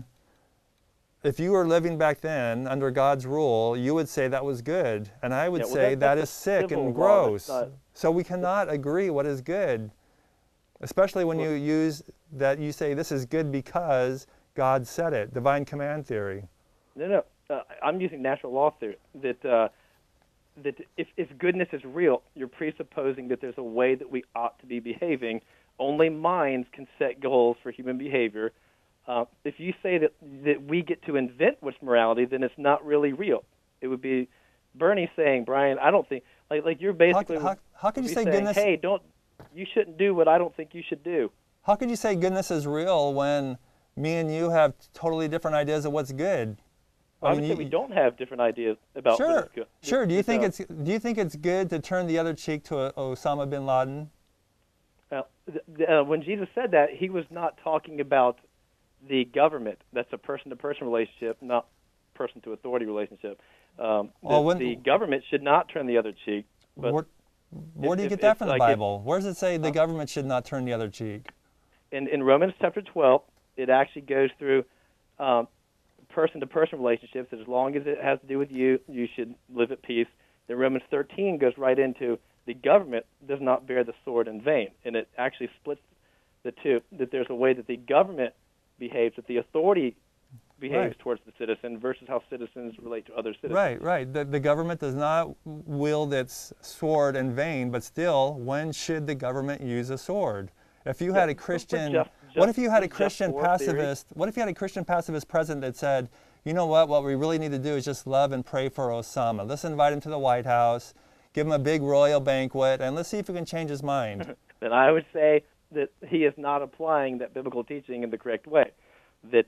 if you were living back then under God's rule, you would say that was good. And I would yeah, well, say that, that is sick and gross. Not... So we cannot agree what is good. Especially when well, you use that you say this is good because God said it, divine command theory. No, no. Uh, I'm using natural law theory. That, uh, that if, if goodness is real, you're presupposing that there's a way that we ought to be behaving. Only minds can set goals for human behavior. Uh, if you say that, that we get to invent what's morality, then it's not really real. It would be Bernie saying, Brian, I don't think, like, like you're basically, how, how, how could you say saying, goodness? hey, don't, you shouldn't do what I don't think you should do. How could you say goodness is real when me and you have totally different ideas of what's good? I, I would mean, say you, we don't have different ideas about sure, what is good. Sure. Do you think uh, it's do you think it's good to turn the other cheek to a, Osama bin Laden? Uh, th- uh, when Jesus said that, he was not talking about the government. That's a person-to-person relationship, not person-to-authority relationship. Um, the, well, when, the government should not turn the other cheek. But where, where if, do you if, get that if, from like the Bible? Where does it say the uh, government should not turn the other cheek? In, in Romans chapter twelve, it actually goes through um, person-to-person relationships. As long as it has to do with you, you should live at peace. Then Romans thirteen goes right into the government does not bear the sword in vain, and it actually splits the two, that there's a way that the government behaves, that the authority behaves right. towards the citizen versus how citizens relate to other citizens. Right, right. The, the government does not wield its sword in vain, but still, when should the government use a sword? If you yeah, had a Christian, just, just, what if you had a Christian pacifist, theory? what if you had a Christian pacifist president that said, you know what, what we really need to do is just love and pray for Osama. Let's invite him to the White House, give him a big royal banquet, and let's see if we can change his mind. Then I would say that he is not applying that biblical teaching in the correct way. That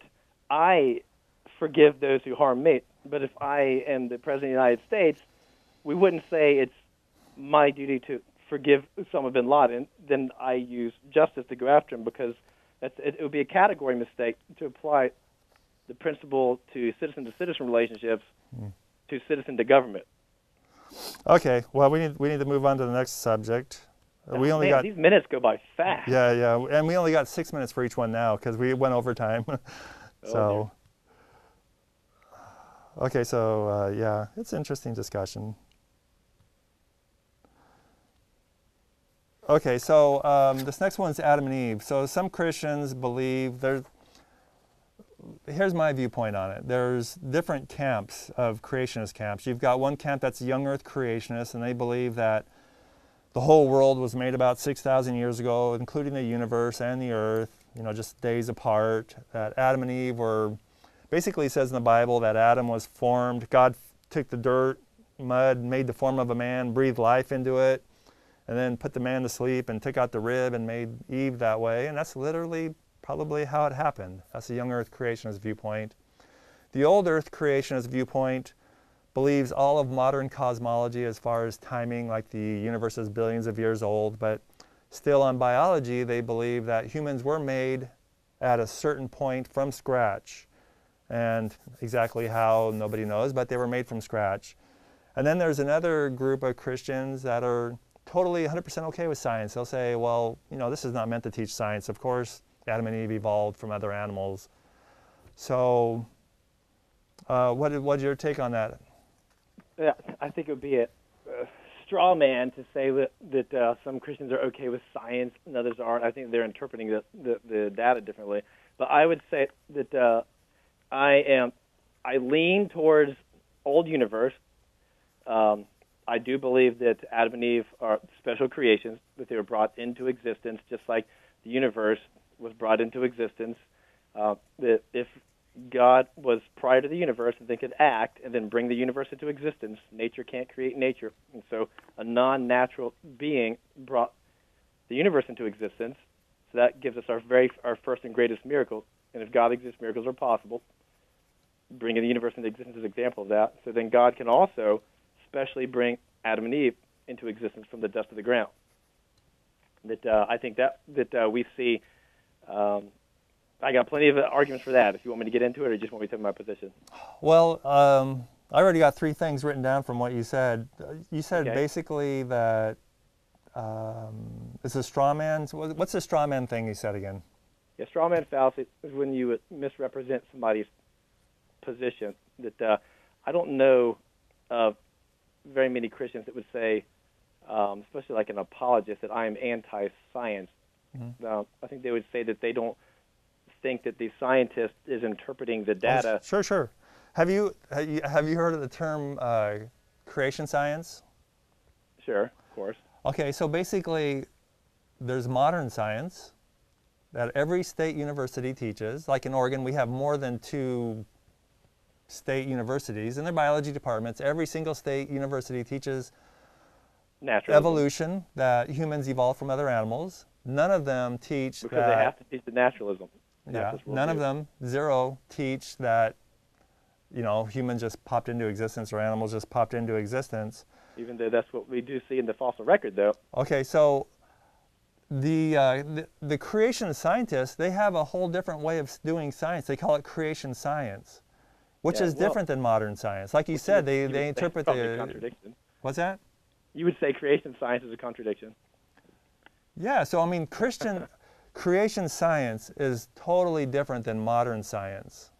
I forgive those who harm me, but if I am the President of the United States, we wouldn't say it's my duty to forgive Osama bin Laden. Then I use justice to go after him, because that's, it, it would be a category mistake to apply the principle to citizen-to-citizen relationships mm. to citizen-to-government. Okay, well, we need we need to move on to the next subject. Oh, we only man, got these minutes go by fast. Yeah, yeah, and we only got six minutes for each one now because we went over time. so, oh, okay, so uh, yeah, it's an interesting discussion. Okay, so um, this next one's Adam and Eve. So some Christians believe there's. Here's my viewpoint on it. There's different camps of creationist camps. You've got one camp that's young earth creationists, and they believe that the whole world was made about six thousand years ago, including the universe and the earth, you know, just days apart, that Adam and Eve were, basically it says in the Bible that Adam was formed, God took the dirt, mud, made the form of a man, breathed life into it, and then put the man to sleep and took out the rib and made Eve that way, and that's literally probably how it happened. That's the young earth creationist viewpoint. The old earth creationist viewpoint believes all of modern cosmology as far as timing, like the universe is billions of years old, but still on biology they believe that humans were made at a certain point from scratch, and exactly how nobody knows, but they were made from scratch. And then there's another group of Christians that are totally one hundred percent okay with science. They'll say, well, you know, this is not meant to teach science. Of course, Adam and Eve evolved from other animals. So uh, what, what's your take on that? Yeah, I think it would be a, a straw man to say that, that uh, some Christians are okay with science and others aren't. I think they're interpreting the, the, the data differently. But I would say that uh, I am, I lean towards old universe. Um, I do believe that Adam and Eve are special creations, that they were brought into existence just like the universe was brought into existence. Uh, that if God was prior to the universe and they could act and then bring the universe into existence, nature can't create nature. And so a non-natural being brought the universe into existence. So that gives us our very our first and greatest miracle. And if God exists, miracles are possible. Bringing the universe into existence is an example of that. So then God can also especially bring Adam and Eve into existence from the dust of the ground. That uh, I think that that uh, we see. Um, I got plenty of arguments for that. If you want me to get into it, or you just want me to tell my position. Well, um, I already got three things written down from what you said. You said Okay. basically that um, it's a straw man. What's the straw man thing you said again? Yeah, straw man fallacy is when you misrepresent somebody's position. That uh, I don't know of very many Christians that would say, um, especially like an apologist, that I am anti-science. Mm-hmm. uh, I think they would say that they don't think that the scientist is interpreting the data. Oh, sure, sure. Have you have you, have you heard of the term uh, creation science? Sure, of course. Okay, so basically, there's modern science that every state university teaches. Like in Oregon, we have more than two state universities in their biology departments. Every single state university teaches naturalism. Evolution, that humans evolved from other animals. None of them teach because that, they have to teach the naturalism. Yeah, none of them, zero, teach that, you know, humans just popped into existence or animals just popped into existence. Even though that's what we do see in the fossil record, though. Okay, so the, uh, the, the creation scientists, they have a whole different way of doing science. They call it creation science, which yeah, is well, different than modern science. Like you said, they, you they interpret the... contradiction. What's that? You would say creation science is a contradiction. Yeah, so I mean, Christian creation science is totally different than modern science.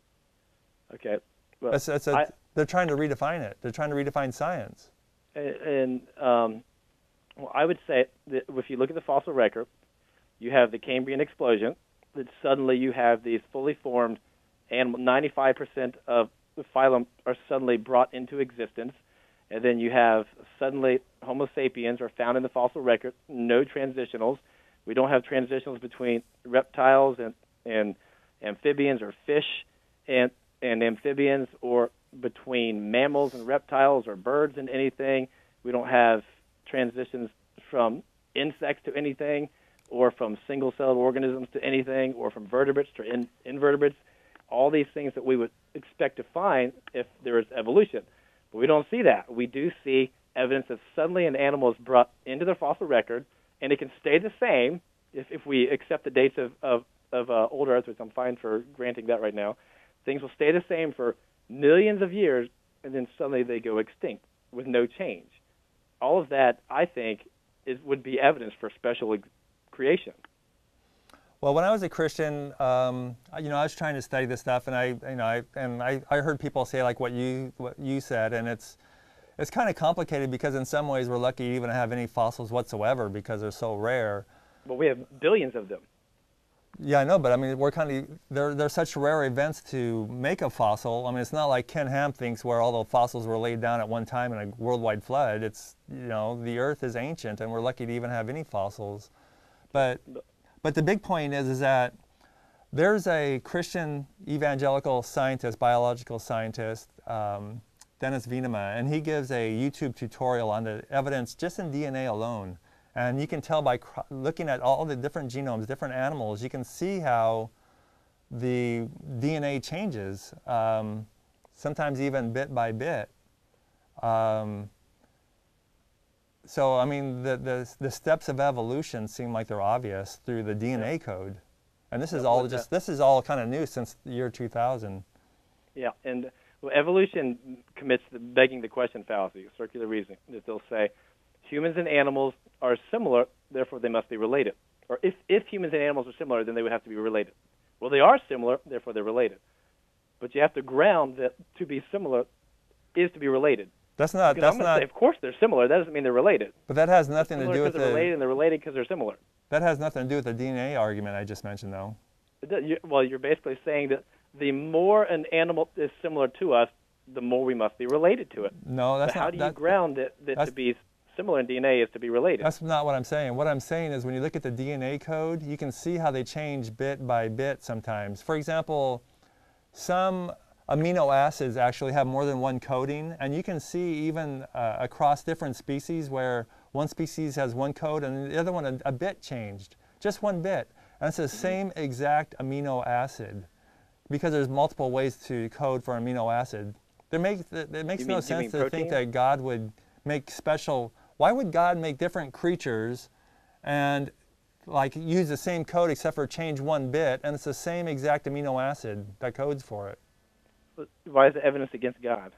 Okay. Well, that's, that's a, I, they're trying to redefine it. They're trying to redefine science. And um, well, I would say that if you look at the fossil record, you have the Cambrian explosion, that suddenly you have these fully formed animal, ninety-five percent of the phylum are suddenly brought into existence. And then you have suddenly Homo sapiens are found in the fossil record, no transitionals. We don't have transitionals between reptiles and, and amphibians or fish and, and amphibians, or between mammals and reptiles or birds and anything. We don't have transitions from insects to anything, or from single-celled organisms to anything, or from vertebrates to in, invertebrates. All these things that we would expect to find if there is evolution. But we don't see that. We do see evidence that suddenly an animal is brought into the fossil record, and it can stay the same if, if we accept the dates of, of, of uh, old Earth, which I'm fine for granting that right now. Things will stay the same for millions of years, and then suddenly they go extinct with no change. All of that, I think, is, would be evidence for special creation. Well, when I was a Christian, um, you know, I was trying to study this stuff, and I, you know, I, and I, I heard people say like what you, what you said, and it's, it's kind of complicated because in some ways we're lucky to even have any fossils whatsoever because they're so rare. Well, we have billions of them. Yeah, I know, but I mean, we're kind of, they're, they're such rare events to make a fossil. I mean, it's not like Ken Ham thinks where all the fossils were laid down at one time in a worldwide flood. It's, you know, the Earth is ancient, and we're lucky to even have any fossils. But, but the big point is, is that there's a Christian evangelical scientist, biological scientist, um, Dennis Venema, and he gives a YouTube tutorial on the evidence just in D N A alone. And you can tell by looking at all the different genomes, different animals, you can see how the D N A changes, um, sometimes even bit by bit. Um, so, I mean, the, the, the steps of evolution seem like they're obvious through the D N A code. And this is all just, this is all kind of new since the year two thousand. Yeah, and well, evolution commits the begging the question fallacy, circular reasoning, that they'll say humans and animals are similar, therefore they must be related. Or if, if humans and animals are similar, then they would have to be related. Well, they are similar, therefore they're related. But you have to ground that to be similar is to be related. That's not, because that's not, say, of course they're similar, that doesn't mean they're related. But that has nothing to do with the... the... related, and they're related because they're similar. That has nothing to do with the D N A argument I just mentioned, though. It does, you, well, you're basically saying that the more an animal is similar to us, the more we must be related to it. No, that's but not... How do you that, ground that, that to be similar in D N A is to be related? That's not what I'm saying. What I'm saying is when you look at the D N A code, you can see how they change bit by bit sometimes. For example, some amino acids actually have more than one coding, and you can see even uh, across different species where one species has one code and the other one a, a bit changed, just one bit. And it's the mm-hmm. same exact amino acid because there's multiple ways to code for amino acid. There makes, it makes you no mean, sense to protein? think that God would make special, why would God make different creatures and like use the same code except for change one bit, and it's the same exact amino acid that codes for it? Why is the evidence against God?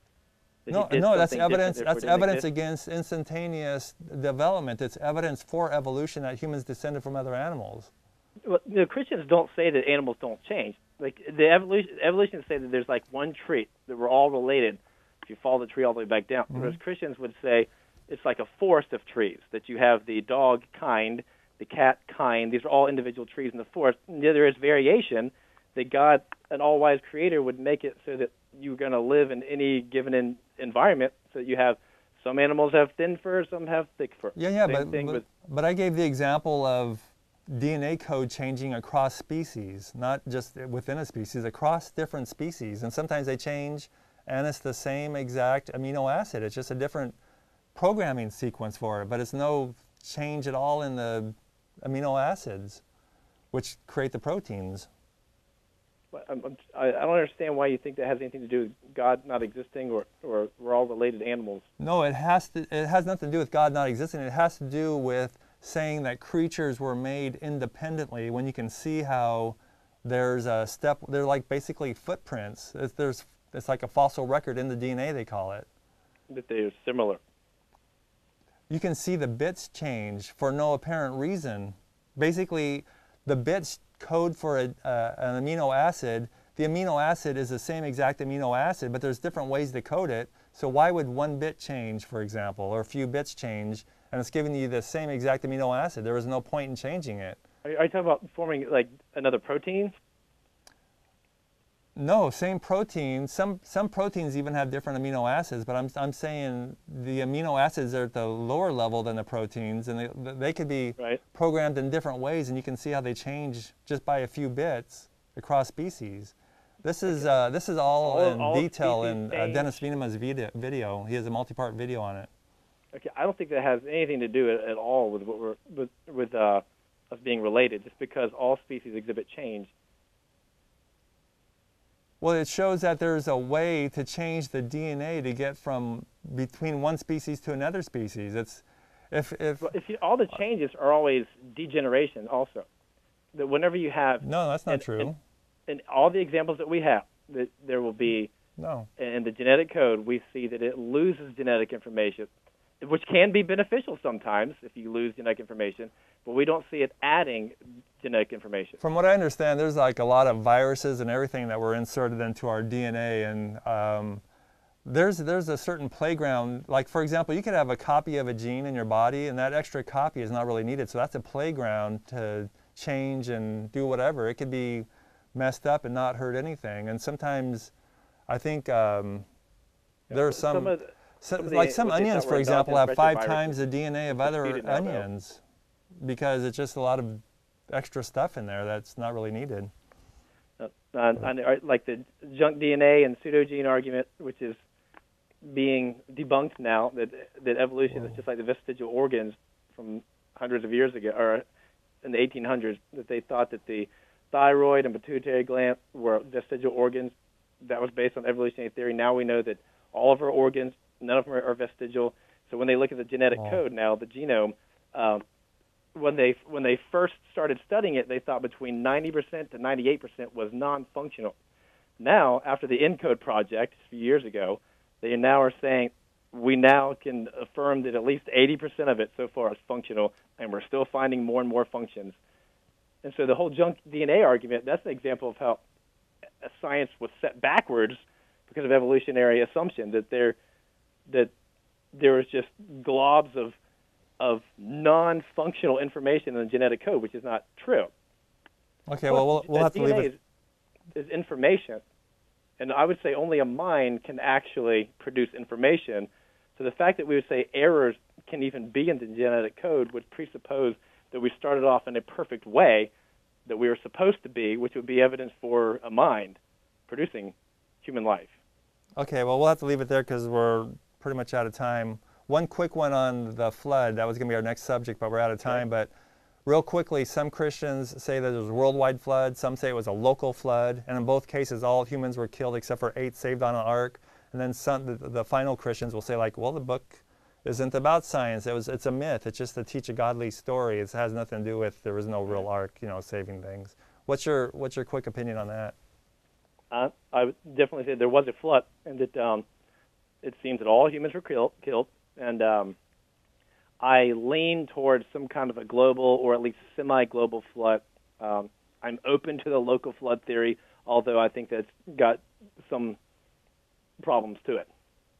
That No, no, that's evidence. That's evidence exist? against instantaneous development. It's evidence for evolution that humans descended from other animals. Well, the Christians don't say that animals don't change. Like the evolution, evolutionists say that there's like one tree that we're all related. If you follow the tree all the way back down, mm-hmm. whereas Christians would say it's like a forest of trees. That you have the dog kind, the cat kind. These are all individual trees in the forest. And there is variation. That God, an all-wise creator, would make it so that you're going to live in any given in, environment. So that you have some animals have thin fur, some have thick fur. Yeah, yeah, Same but, thing but, with, but I gave the example of D N A code changing across species, not just within a species, across different species. And sometimes they change, and it's the same exact amino acid. It's just a different programming sequence for it, but it's no change at all in the amino acids, which create the proteins. I'm, I'm, I don't understand why you think that has anything to do with God not existing, or, or we're all related animals. No, it has to. It has nothing to do with God not existing. It has to do with saying that creatures were made independently. When you can see how there's a step, they're like basically footprints. It's, there's, it's like a fossil record in the D N A, they call it. That they're similar. You can see the bits change for no apparent reason. Basically, the bits code for a, uh, an amino acid. The amino acid is the same exact amino acid, but there's different ways to code it. So why would one bit change, for example, or a few bits change, and it's giving you the same exact amino acid? There was no point in changing it. Are you, are you talking about forming like another protein? No, same protein. Some, some proteins even have different amino acids, but I'm, I'm saying the amino acids are at the lower level than the proteins, and they, they could be right. programmed in different ways, and you can see how they change just by a few bits across species. This is, uh, this is all, all in all detail in uh, Dennis Venema's video, video. He has a multi-part video on it. Okay, I don't think that has anything to do at, at all with what we're with, with uh, us being related. Just because all species exhibit change. Well, it shows that there's a way to change the D N A to get from between one species to another species. It's if if, well, if you, all the changes are always degeneration. Also, that whenever you have no, that's not and, true. And, and all the examples that we have, that there will be no in the genetic code. We see that it loses genetic information, which can be beneficial sometimes if you lose genetic information, but we don't see it adding genetic information. From what I understand, there's like a lot of viruses and everything that were inserted into our D N A, and um, there's, there's a certain playground. Like, for example, you could have a copy of a gene in your body, and that extra copy is not really needed, so that's a playground to change and do whatever. It could be messed up and not hurt anything. And sometimes I think um, Yeah, there are some, some of the, so, some of the, like some what they onions, thought for were example, endogenous have five retroviruses times the D N A of other disputed now, though. onions because it's just a lot of extra stuff in there that's not really needed. Uh, uh, and, uh, like the junk D N A and pseudogene argument, which is being debunked now, that that evolution Whoa. is just like the vestigial organs from hundreds of years ago, or in the eighteen hundreds, that they thought that the thyroid and pituitary gland were vestigial organs. That was based on evolutionary theory. Now we know that all of our organs, none of them are, are vestigial. So when they look at the genetic Wow. code now, the genome, um, when they when they first started studying it, they thought between ninety percent to ninety-eight percent was non-functional. Now, after the ENCODE project a few years ago, they now are saying we now can affirm that at least eighty percent of it so far is functional, and we're still finding more and more functions. And so the whole junk D N A argument, that's an example of how science was set backwards because of evolutionary assumption that there that there was just globs of of non-functional information in the genetic code, which is not true. Okay, Plus, well, we'll, we'll have to D N A leave it. Is, is information, and I would say only a mind can actually produce information. So the fact that we would say errors can even be in the genetic code would presuppose that we started off in a perfect way that we were supposed to be, which would be evidence for a mind producing human life. Okay, well, we'll have to leave it there because we're pretty much out of time. One quick one on the flood. That was going to be our next subject, but we're out of time. Okay. But real quickly, some Christians say that it was a worldwide flood. Some say it was a local flood. And in both cases, all humans were killed except for eight saved on an ark. And then some, the, the final Christians will say, like, well, the book isn't about science. It was, it's a myth. It's just to teach a godly story. It has nothing to do with there was no real ark, you know, saving things. What's your, what's your quick opinion on that? Uh, I would definitely say there was a flood, and that um, it seems that all humans were killed. killed and um, I lean towards some kind of a global or at least semi-global flood. Um, I'm open to the local flood theory, although I think that's got some problems to it.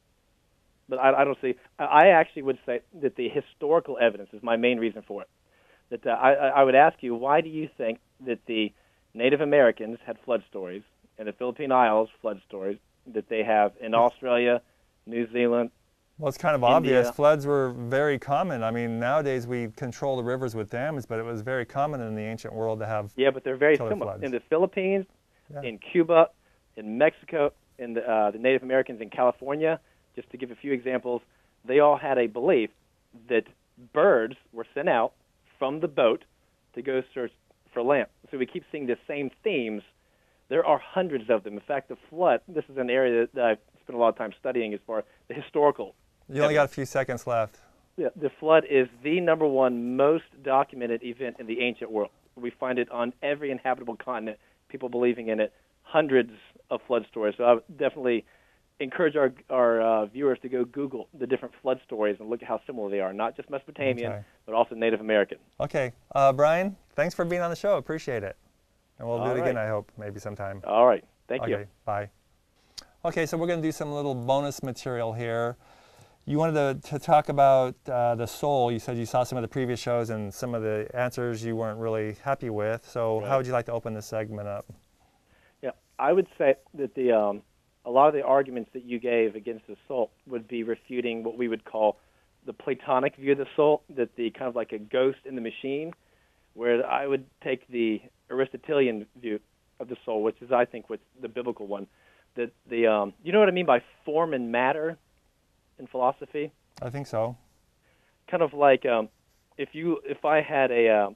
But I, I don't see. I actually would say that the historical evidence is my main reason for it. That uh, I, I would ask you, why do you think that the Native Americans had flood stories, and the Philippine Isles flood stories that they have in Australia, New Zealand? Well, it's kind of India. obvious. Floods were very common. I mean, nowadays we control the rivers with dams, but it was very common in the ancient world to have Yeah, but they're very killer similar. floods. In the Philippines, Yeah. in Cuba, in Mexico, in the, uh, the Native Americans in California, just to give a few examples, they all had a belief that birds were sent out from the boat to go search for land. So we keep seeing the same themes. There are hundreds of them. In fact, the flood, this is an area that I've spent a lot of time studying as far as the historical. You only got a few seconds left. Yeah, the flood is the number one most documented event in the ancient world. We find it on every inhabitable continent, people believing in it, hundreds of flood stories. So I would definitely encourage our, our uh, viewers to go Google the different flood stories and look at how similar they are, not just Mesopotamian, Okay. but also Native American. Okay. Uh, Brian, thanks for being on the show. Appreciate it. And we'll do All it again, right. I hope, maybe sometime. All right. Thank Okay, you. bye. Okay, so we're going to do some little bonus material here. You wanted to, to talk about uh, the soul. You said you saw some of the previous shows and some of the answers you weren't really happy with. So Right. how would you like to open this segment up? Yeah, I would say that the um, a lot of the arguments that you gave against the soul would be refuting what we would call the Platonic view of the soul, that the kind of like a ghost in the machine, where I would take the Aristotelian view of the soul, which is, I think, what's the biblical one. That the um, you know what I mean by form and matter in philosophy? I think so. Kind of like um, if you if I had a, uh,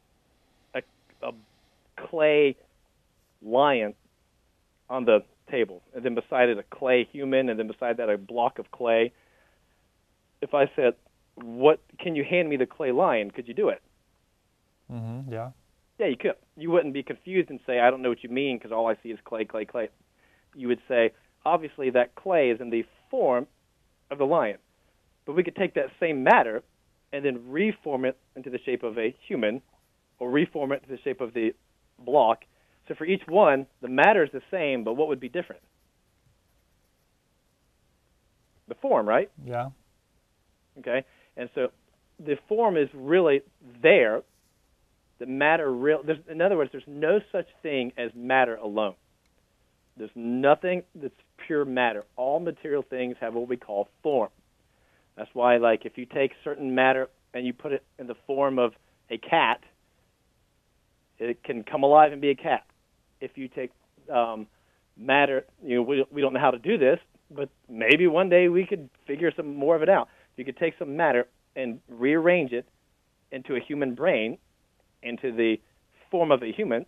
a a clay lion on the table, and then beside it a clay human, and then beside that a block of clay. If I said, "What can you hand me the clay lion?" Could you do it? Mm-hmm, yeah. Yeah, you could. You wouldn't be confused and say, "I don't know what you mean," because all I see is clay, clay, clay. You would say, obviously that clay is in the form of the lion. But we could take that same matter and then reform it into the shape of a human, or reform it into the shape of the block. So for each one, the matter is the same, but what would be different? The form, right? The matter real. There's, in other words, there's no such thing as matter alone. There's nothing that's pure matter. All material things have what we call form. That's why, like, if you take certain matter and you put it in the form of a cat, it can come alive and be a cat. If you take um, matter, you know, we, we don't know how to do this, but maybe one day we could figure some more of it out. You could take some matter and rearrange it into a human brain, into the form of a human,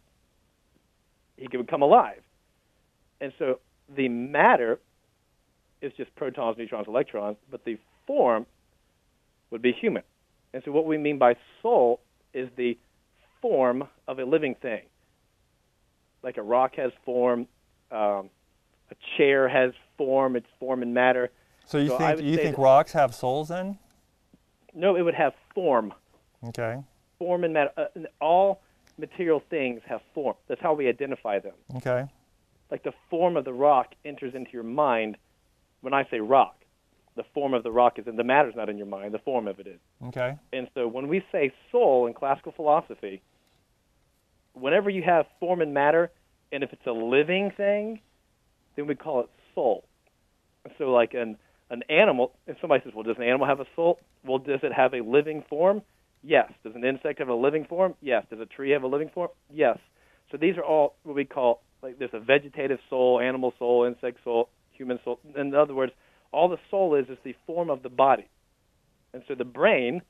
he could become alive. And so the matter is just protons, neutrons, electrons, but the form would be human. And so what we mean by soul is the form of a living thing. Like a rock has form, um, a chair has form, it's form and matter. So you so think you think rocks have souls then? No, it would have form. Okay. Form and matter. Uh, all material things have form. That's how we identify them. Okay. Like the form of the rock enters into your mind when I say rock. The form of the rock is in the matter's not in your mind, the form of it is. Okay. And so when we say soul in classical philosophy, whenever you have form and matter, and if it's a living thing, then we call it soul. So like an, an animal, if somebody says, well, does an animal have a soul? Well, does it have a living form? Yes. Does an insect have a living form? Yes. Does a tree have a living form? Yes. So these are all what we call, like there's a vegetative soul, animal soul, insect soul, human soul. In other words, all the soul is is the form of the body. And so the brain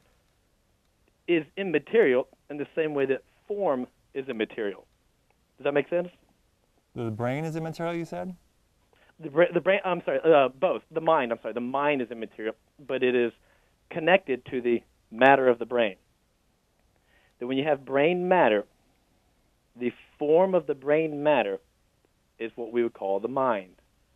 is immaterial in the same way that form is immaterial. Does that make sense? The brain is immaterial, you said? The, bra- the brain, I'm sorry, uh, both. The mind, I'm sorry, the mind is immaterial, but it is connected to the matter of the brain. That when you have brain matter, the form of the brain matter is what we would call the mind.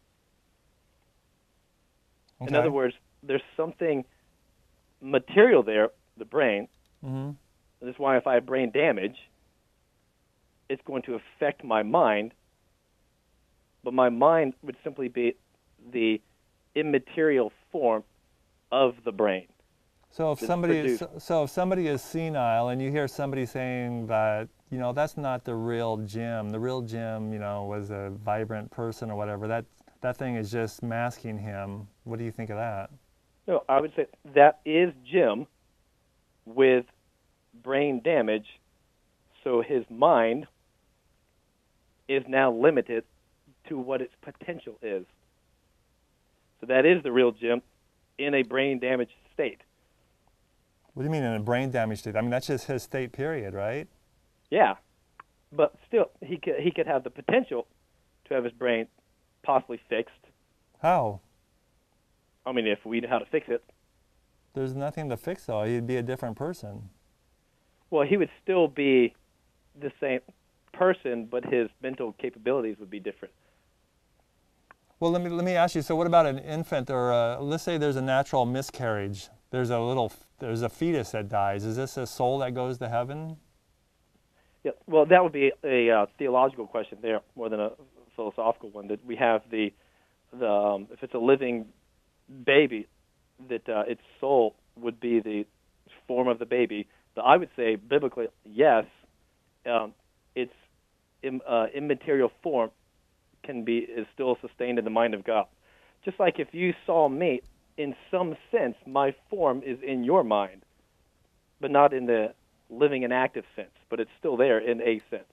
Okay. In other words, there's something material there, the brain. Mm-hmm. That's why if I have brain damage, it's going to affect my mind, but my mind would simply be the immaterial form of the brain. So if somebody is, so if somebody is senile and you hear somebody saying that, you know, that's not the real Jim, the real Jim, you know, was a vibrant person or whatever, that that thing is just masking him. What do you think of that? No, I would say that is Jim with brain damage, so his mind is now limited to what its potential is. So that is the real Jim in a brain damaged state. What do you mean in a brain damaged state? I mean, that's just his state, period, right? Yeah, but still, he could he could have the potential to have his brain possibly fixed. How? I mean, if we know how to fix it. There's nothing to fix, though. He'd be a different person. Well, he would still be the same person, but his mental capabilities would be different. Well, let me let me ask you. So, what about an infant, or a, let's say there's a natural miscarriage? There's a little, there's a fetus that dies. Is this a soul that goes to heaven? Yeah. Well, that would be a uh, theological question there, more than a philosophical one. That we have the the um, if it's a living baby, that uh, its soul would be the form of the baby. But I would say biblically, yes, um, its im, uh, immaterial form can be is still sustained in the mind of God. Just like if you saw me, in some sense, my form is in your mind, but not in the living and active sense. But it's still there in a sense.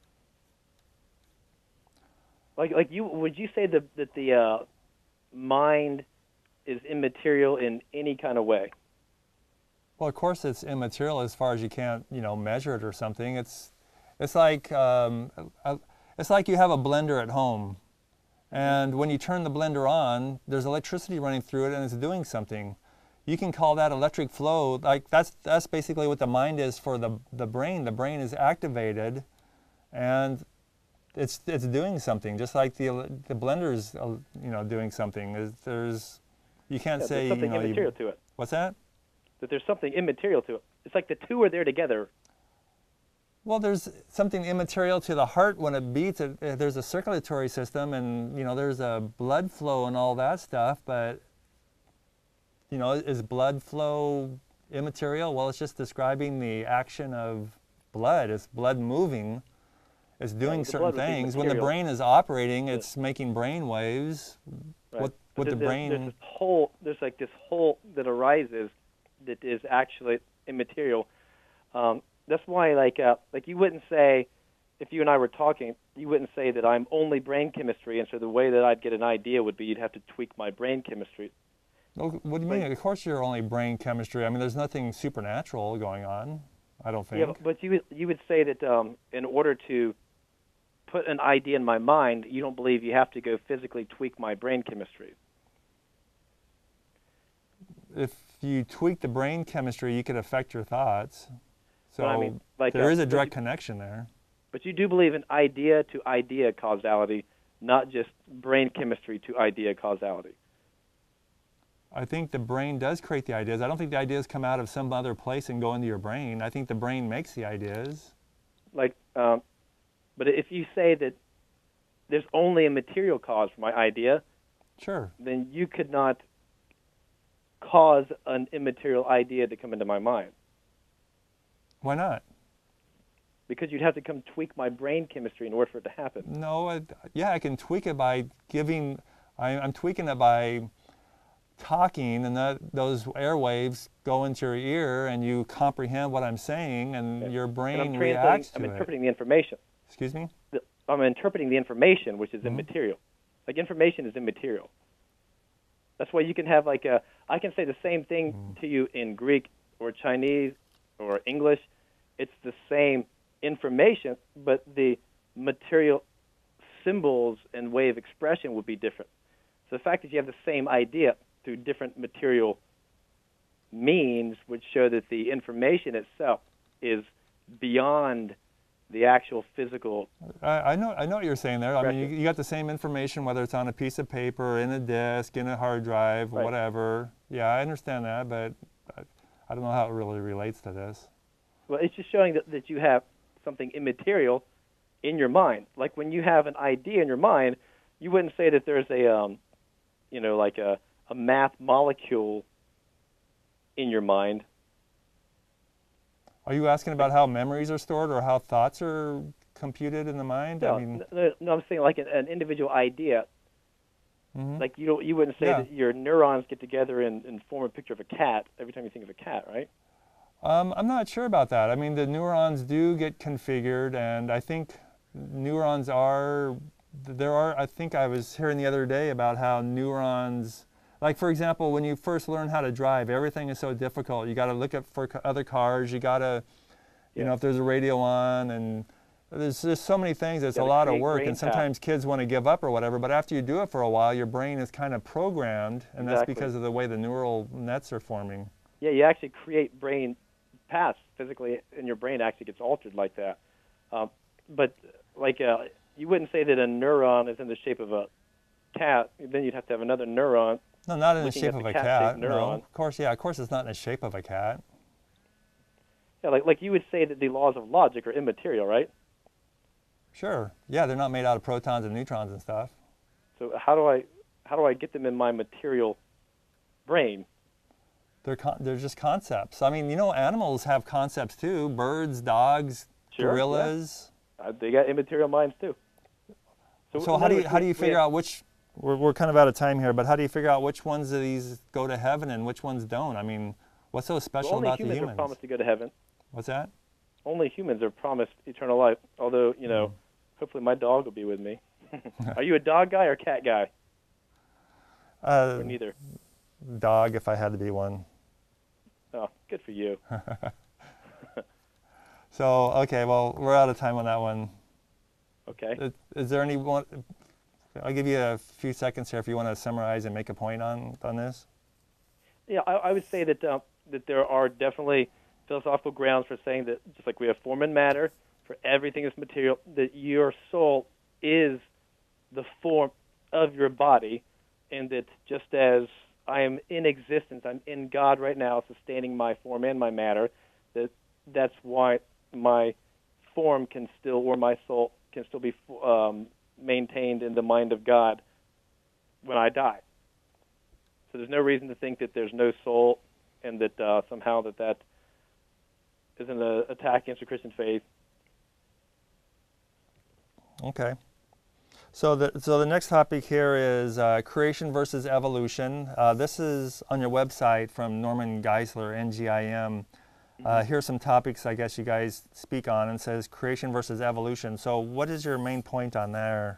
Like, like you, would you say that that the uh, mind is immaterial in any kind of way? Well, of course, it's immaterial as far as you can't, you know, measure it or something. It's, it's like, um, a, it's like you have a blender at home, and when you turn the blender on, there's electricity running through it, and it's doing something. You can call that electric flow. Like that's that's basically what the mind is for the the brain. The brain is activated, and it's it's doing something. Just like the the blender's, uh, you know, doing something. There's, there's you can't yeah, say there's something you know, immaterial you, to it. What's that? That there's something immaterial to it. It's like the two are there together. Well, there's something immaterial to the heart when it beats. It, it, there's a circulatory system, and you know there's a blood flow and all that stuff. But you know, is blood flow immaterial? Well, it's just describing the action of blood. It's blood moving. It's doing Yeah, the certain blood would be things. When the material. brain is operating, Yeah. it's making brain waves. Right. What, But what the there- brain... There's this whole, there's like this whole that arises that is actually immaterial. Um, that's why, like, uh, like you wouldn't say, if you and I were talking, you wouldn't say that I'm only brain chemistry, and so the way that I'd get an idea would be you'd have to tweak my brain chemistry. Well, what do you But- mean? Of course you're only brain chemistry. I mean, there's nothing supernatural going on, I don't think. Yeah, but- but you would, you would say that um, in order to put an idea in my mind, you don't believe you have to go physically tweak my brain chemistry. If you tweak the brain chemistry, you could affect your thoughts. So But I mean, like, there uh, is a but direct you- connection there. But you do believe in idea-to-idea causality, not just brain chemistry to idea causality. I think the brain does create the ideas. I don't think the ideas come out of some other place and go into your brain. I think the brain makes the ideas. Like, um, but if you say that there's only a material cause for my idea, Sure. then you could not cause an immaterial idea to come into my mind, Why not? because you'd have to come tweak my brain chemistry in order for it to happen. No, I, yeah, I can tweak it by giving, I, I'm tweaking it by talking, and that, those airwaves go into your ear and you comprehend what I'm saying, and Okay. your And brain I'm reacts translating, to I'm it. interpreting the information. Excuse me? The, I'm interpreting the information, which is Mhm. immaterial. Like, information is immaterial. That's why you can have, like, a, I can say the same thing Mhm. to you in Greek or Chinese or English. It's the same information, but the material symbols and way of expression would be different. So the fact that you have the same idea through different material means would show that the information itself is beyond the actual physical. I, I know I know what you're saying there. I mean, Expression. you, you got the same information, whether it's on a piece of paper, in a disk, in a hard drive, Right. whatever. Yeah, I understand that, but I, I don't know how it really relates to this. Well, it's just showing that, that you have something immaterial in your mind. Like when you have an idea in your mind, you wouldn't say that there's a, um, you know, like a, a math molecule in your mind. Are you asking about how memories are stored or how thoughts are computed in the mind? No, I mean, no, no, I'm saying like an, an individual idea. mhm. Like you don't, you wouldn't say Yeah. that your neurons get together and, and form a picture of a cat every time you think of a cat, right? Um, I'm not sure about that. I mean, the neurons do get configured, and I think neurons are, there are, I think I was hearing the other day about how neurons, like for example, when you first learn how to drive, everything is so difficult. You got to look up for c- other cars, you got to, you Yeah. know, if there's a radio on, and there's just so many things, it's a gotta lot of create work, brain and sometimes kids want to give up or whatever, but after you do it for a while, your brain is kind of programmed, and that's Exactly. because of the way the neural nets are forming. Yeah, you actually create brain paths physically, and your brain actually gets altered like that. Um, but like, uh, you wouldn't say that a neuron is in the shape of a cat. Then you'd have to have another neuron. No, not in the Looking shape at of the a cat-shaped cat. No, neuron. of course, yeah, of course, it's not in the shape of a cat. Yeah, like like you would say that the laws of logic are immaterial, right? Sure, yeah, they're not made out of protons and neutrons and stuff. So how do I how do I get them in my material brain? They're con- they're just concepts. I mean, you know, animals have concepts too. Birds, dogs, Sure, yeah. gorillas. Uh, they got immaterial minds too. So, in how other do you words, how do we- you we figure have- out which? We're we're kind of out of time here, but how do you figure out which ones of these go to heaven and which ones don't? I mean, what's so well, special only about the humans are humans? promised to go to heaven. What's that? Only humans are promised eternal life. Although, you know, Mm. hopefully my dog will be with me. Are you a dog guy or cat guy? Uh, Or neither? dog, if I had to be one. Oh, good for you. So, okay, well, we're out of time on that one. Okay. Is, is there any one? I'll give you a few seconds here if you want to summarize and make a point on on this. Yeah, I, I would say that uh, that there are definitely philosophical grounds for saying that just like we have form and matter for everything that's material, that your soul is the form of your body, and that just as I am in existence, I'm in God right now, sustaining my form and my matter, that that's why my form can still, or my soul can still be um, maintained in the mind of God when I die. So there's no reason to think that there's no soul, and that uh, somehow that that isn't an attack against the Christian faith. Okay. So the, so the next topic here is uh, creation versus evolution. Uh, this is on your website from Norman Geisler, N G I M. Uh, here's some topics I guess you guys speak on, and says creation versus evolution. So what is your main point on there?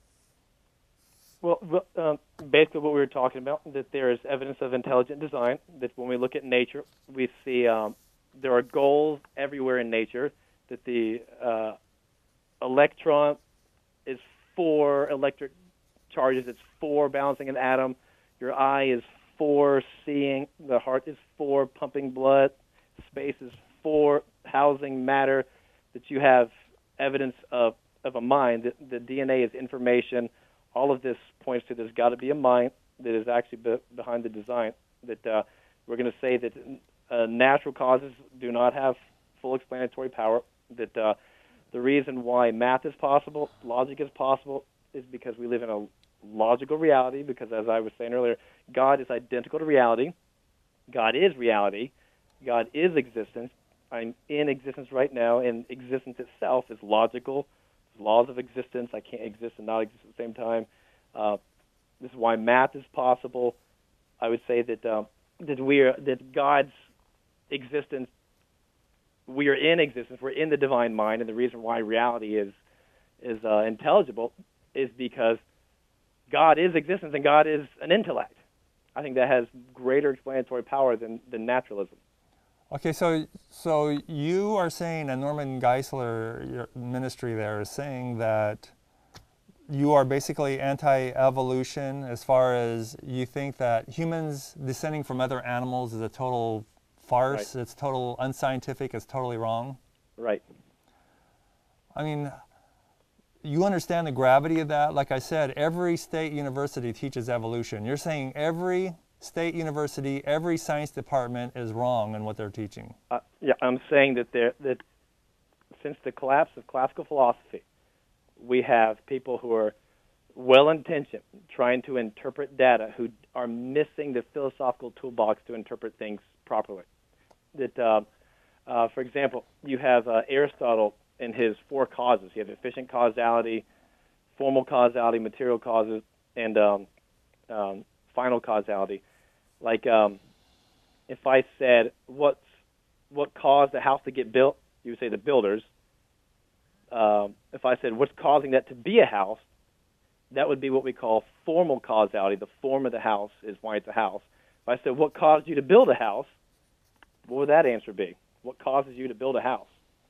Well, um, basically what we were talking about, that there is evidence of intelligent design, that when we look at nature, we see um, there are goals everywhere in nature, that the uh, electron is for electric charges, it's for balancing an atom, your eye is for seeing, the heart is for pumping blood, space is for housing matter, that you have evidence of, of a mind, that the D N A is information. All of this points to there's got to be a mind that is actually be behind the design, that uh, we're going to say that uh, natural causes do not have full explanatory power, that uh, the reason why math is possible, logic is possible, is because we live in a logical reality, because as I was saying earlier, God is identical to reality. God is reality. God is existence. I'm in existence right now, and existence itself is logical. Laws of existence. I can't exist and not exist at the same time. Uh, this is why math is possible. I would say that uh, that we are that God's existence. We are in existence. We're in the divine mind, and the reason why reality is is uh, intelligible is because God is existence and God is an intellect. I think that has greater explanatory power than than naturalism. Okay, so so you are saying, and Norman Geisler, your ministry there, is saying that you are basically anti-evolution as far as you think that humans descending from other animals is a total farce, right. It's total unscientific, it's totally wrong? Right. I mean, you understand the gravity of that? Like I said, every state university teaches evolution. You're saying every state university, every science department is wrong in what they're teaching. Uh, yeah, I'm saying that there that since the collapse of classical philosophy, we have people who are well-intentioned trying to interpret data who are missing the philosophical toolbox to interpret things properly. That, uh, uh, for example, you have uh, Aristotle in his four causes. You have efficient causality, formal causality, material causes, and um, um, final causality. Like, um, if I said, what's, what caused the house to get built, you would say the builders. Um, if I said, what's causing that to be a house, that would be what we call formal causality. The form of the house is why it's a house. If I said, what caused you to build a house, what would that answer be? What causes you to build a house?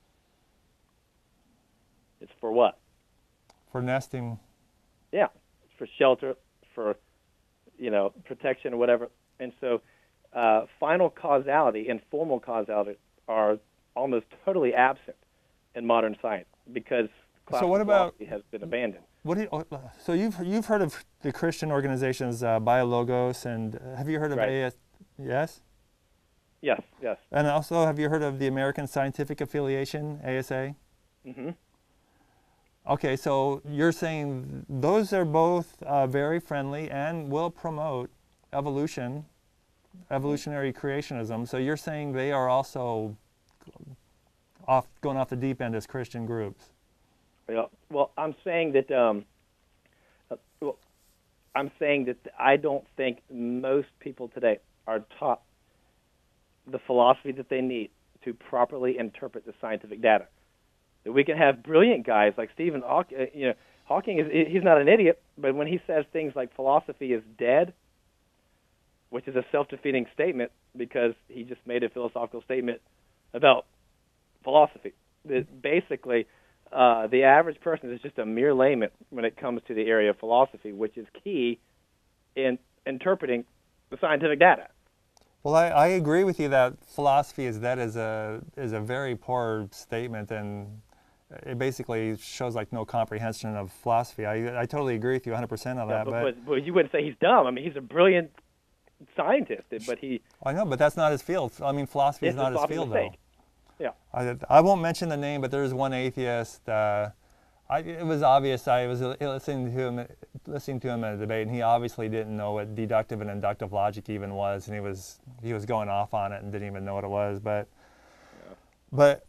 It's for what? For nesting. Yeah, it's for shelter, for, you know, protection or whatever. And so uh, final causality and formal causality are almost totally absent in modern science because classical so what about, philosophy has been abandoned. What do you, so you've, you've heard of the Christian organizations uh, Biologos, and have you heard of right. A S? Yes? Yes, yes. And also, have you heard of the American Scientific Affiliation, A S A? Mm-hmm. Okay, so you're saying those are both uh, very friendly and will promote evolution, evolutionary creationism. So you're saying they are also off, going off the deep end as Christian groups. Yeah. Well, I'm saying that. Um, uh, well, I'm saying that I don't think most people today are taught the philosophy that they need to properly interpret the scientific data. That we can have brilliant guys like Stephen Hawking. Uh, you know, Hawking is he's not an idiot, but when he says things like philosophy is dead, which is a self-defeating statement because he just made a philosophical statement about philosophy. That basically, uh, the average person is just a mere layman when it comes to the area of philosophy, which is key in interpreting the scientific data. Well, I, I agree with you that philosophy is dead is a is a very poor statement, and it basically shows like no comprehension of philosophy. I I totally agree with you one hundred percent on yeah, that. But, but, but, but you wouldn't say he's dumb. I mean, he's a brilliant scientist, but he. I know, but that's not his field. I mean, philosophy is not his field, mistake. though. Yeah. I, I won't mention the name, but there's one atheist. Uh, I, it was obvious. I was listening to him, listening to him in a debate, and he obviously didn't know what deductive and inductive logic even was, and he was he was going off on it and didn't even know what it was. But But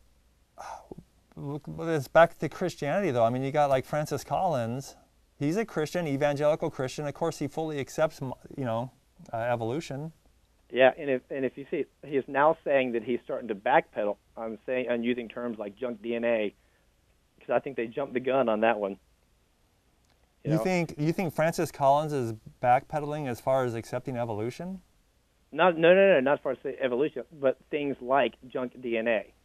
it's back to Christianity, though. I mean, you got like Francis Collins. He's a Christian, evangelical Christian. Of course, he fully accepts, you know, uh, evolution. Yeah, and if and if you see, he is now saying that he's starting to backpedal on saying on using terms like junk D N A, because I think they jumped the gun on that one. You, you know? think you think Francis Collins is backpedaling as far as accepting evolution? Not no no no not as far as say evolution, but things like junk D N A.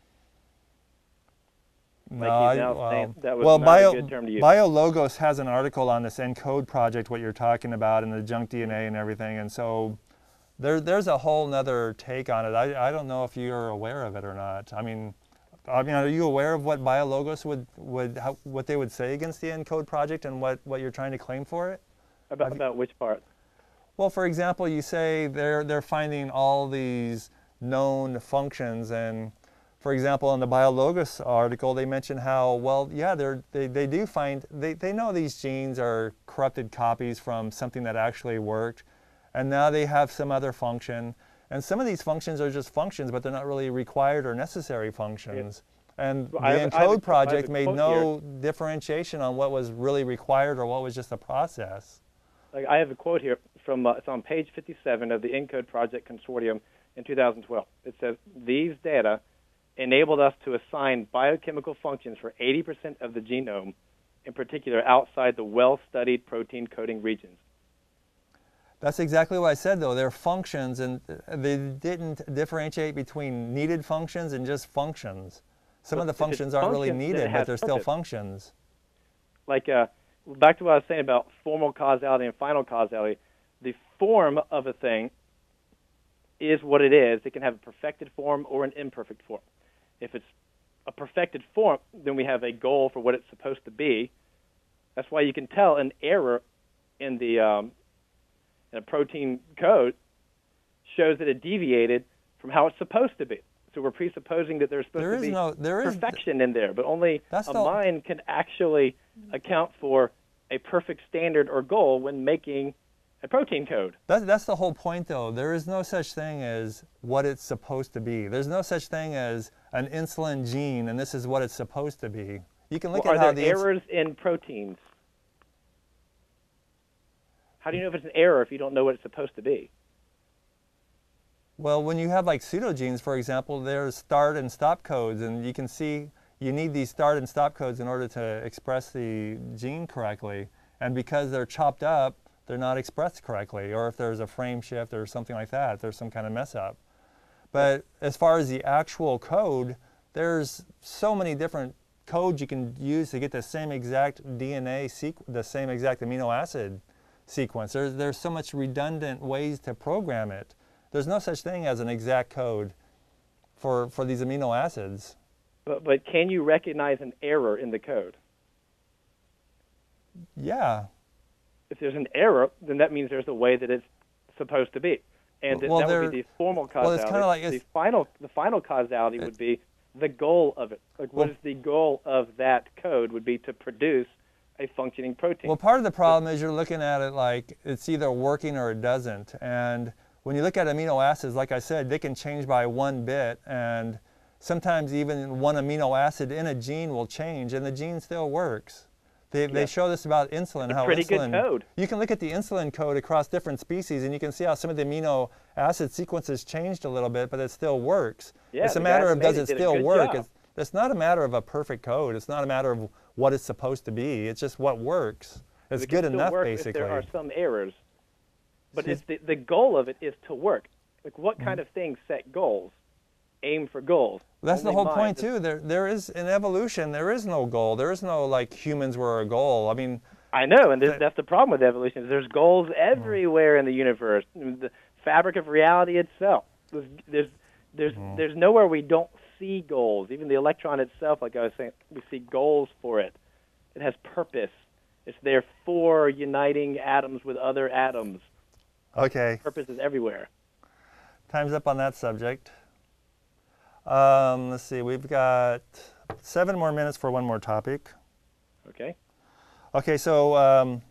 No, like he's I, now well, saying that was well not bio, a good term to use. BioLogos has an article on this ENCODE project, what you're talking about, and the junk D N A and everything, and so there, there's a whole nother take on it. I, I don't know if you're aware of it or not. I mean, I mean, are you aware of what BioLogos would, would how, what they would say against the ENCODE project and what, what you're trying to claim for it? About, about which part? Well, for example, you say they're, they're finding all these known functions, and for example, in the BioLogos article, they mention how, well, yeah, they're, they, they do find, they, they know these genes are corrupted copies from something that actually worked, and now they have some other function. And some of these functions are just functions, but they're not really required or necessary functions. Yeah. And well, the have, ENCODE project made no here. differentiation on what was really required or what was just a process. Like I have a quote here from, uh, it's on page fifty-seven of the ENCODE Project Consortium in two thousand twelve. It says, these data enabled us to assign biochemical functions for eighty percent of the genome, in particular outside the well-studied protein coding regions. That's exactly what I said, though. They're functions, and they didn't differentiate between needed functions and just functions. Some but of the functions aren't function, really needed, but they're purpose. still functions. Like, uh, back to what I was saying about formal causality and final causality, the form of a thing is what it is. It can have a perfected form or an imperfect form. If it's a perfected form, then we have a goal for what it's supposed to be. That's why you can tell an error in the um, in a protein code shows that it deviated from how it's supposed to be. So we're presupposing that there's supposed there to be no, there perfection is, in there, but only a the, mind can actually account for a perfect standard or goal when making a protein code. That, that's the whole point, though. There is no such thing as what it's supposed to be. There's no such thing as an insulin gene, and this is what it's supposed to be. You can look well, at are how there the errors in proteins? How do you know if it's an error if you don't know what it's supposed to be? Well, when you have like pseudogenes, for example, there's start and stop codes, and you can see you need these start and stop codes in order to express the gene correctly. And because they're chopped up, they're not expressed correctly, or if there's a frame shift or something like that, there's some kind of mess up. But as far as the actual code, there's so many different codes you can use to get the same exact D N A sequence, the same exact amino acid sequence. There's, there's so much redundant ways to program it. There's no such thing as an exact code for, for these amino acids. But, but can you recognize an error in the code? Yeah. If there's an error, then that means there's a way that it's supposed to be. And well, that there, would be the formal causality. Well, it's kind of like the final, the final causality it, would be the goal of it. Like, what well, is the goal of that code would be to produce a functioning protein. Well, part of the problem so, is you're looking at it like it's either working or it doesn't. And when you look at amino acids, like I said, they can change by one bit, and sometimes even one amino acid in a gene will change, and the gene still works. They, yeah. they show this about insulin, it's a how pretty insulin, good code. You can look at the insulin code across different species, and you can see how some of the amino acid sequences changed a little bit, but it still works. Yeah, it's a matter of does it still work. It's, it's not a matter of a perfect code. It's not a matter of what it's supposed to be. It's just what works. It's it good can enough, work basically. If there are some errors, but it's the, the goal of it is to work. Like, what kind mm-hmm. of things set goals? Aim for goals. That's Only the whole point, is, too. There, there is, in evolution, there is no goal. There is no, like, humans were a goal. I mean... I know, and that's the problem with evolution. Is there's goals everywhere in the universe. The fabric of reality itself. There's, there's, there's, mm. there's nowhere we don't see goals. Even the electron itself, like I was saying, we see goals for it. It has purpose. It's there for uniting atoms with other atoms. Okay. Purpose is everywhere. Time's up on that subject. Um, let's see, we've got seven more minutes for one more topic. Okay. Okay, so um,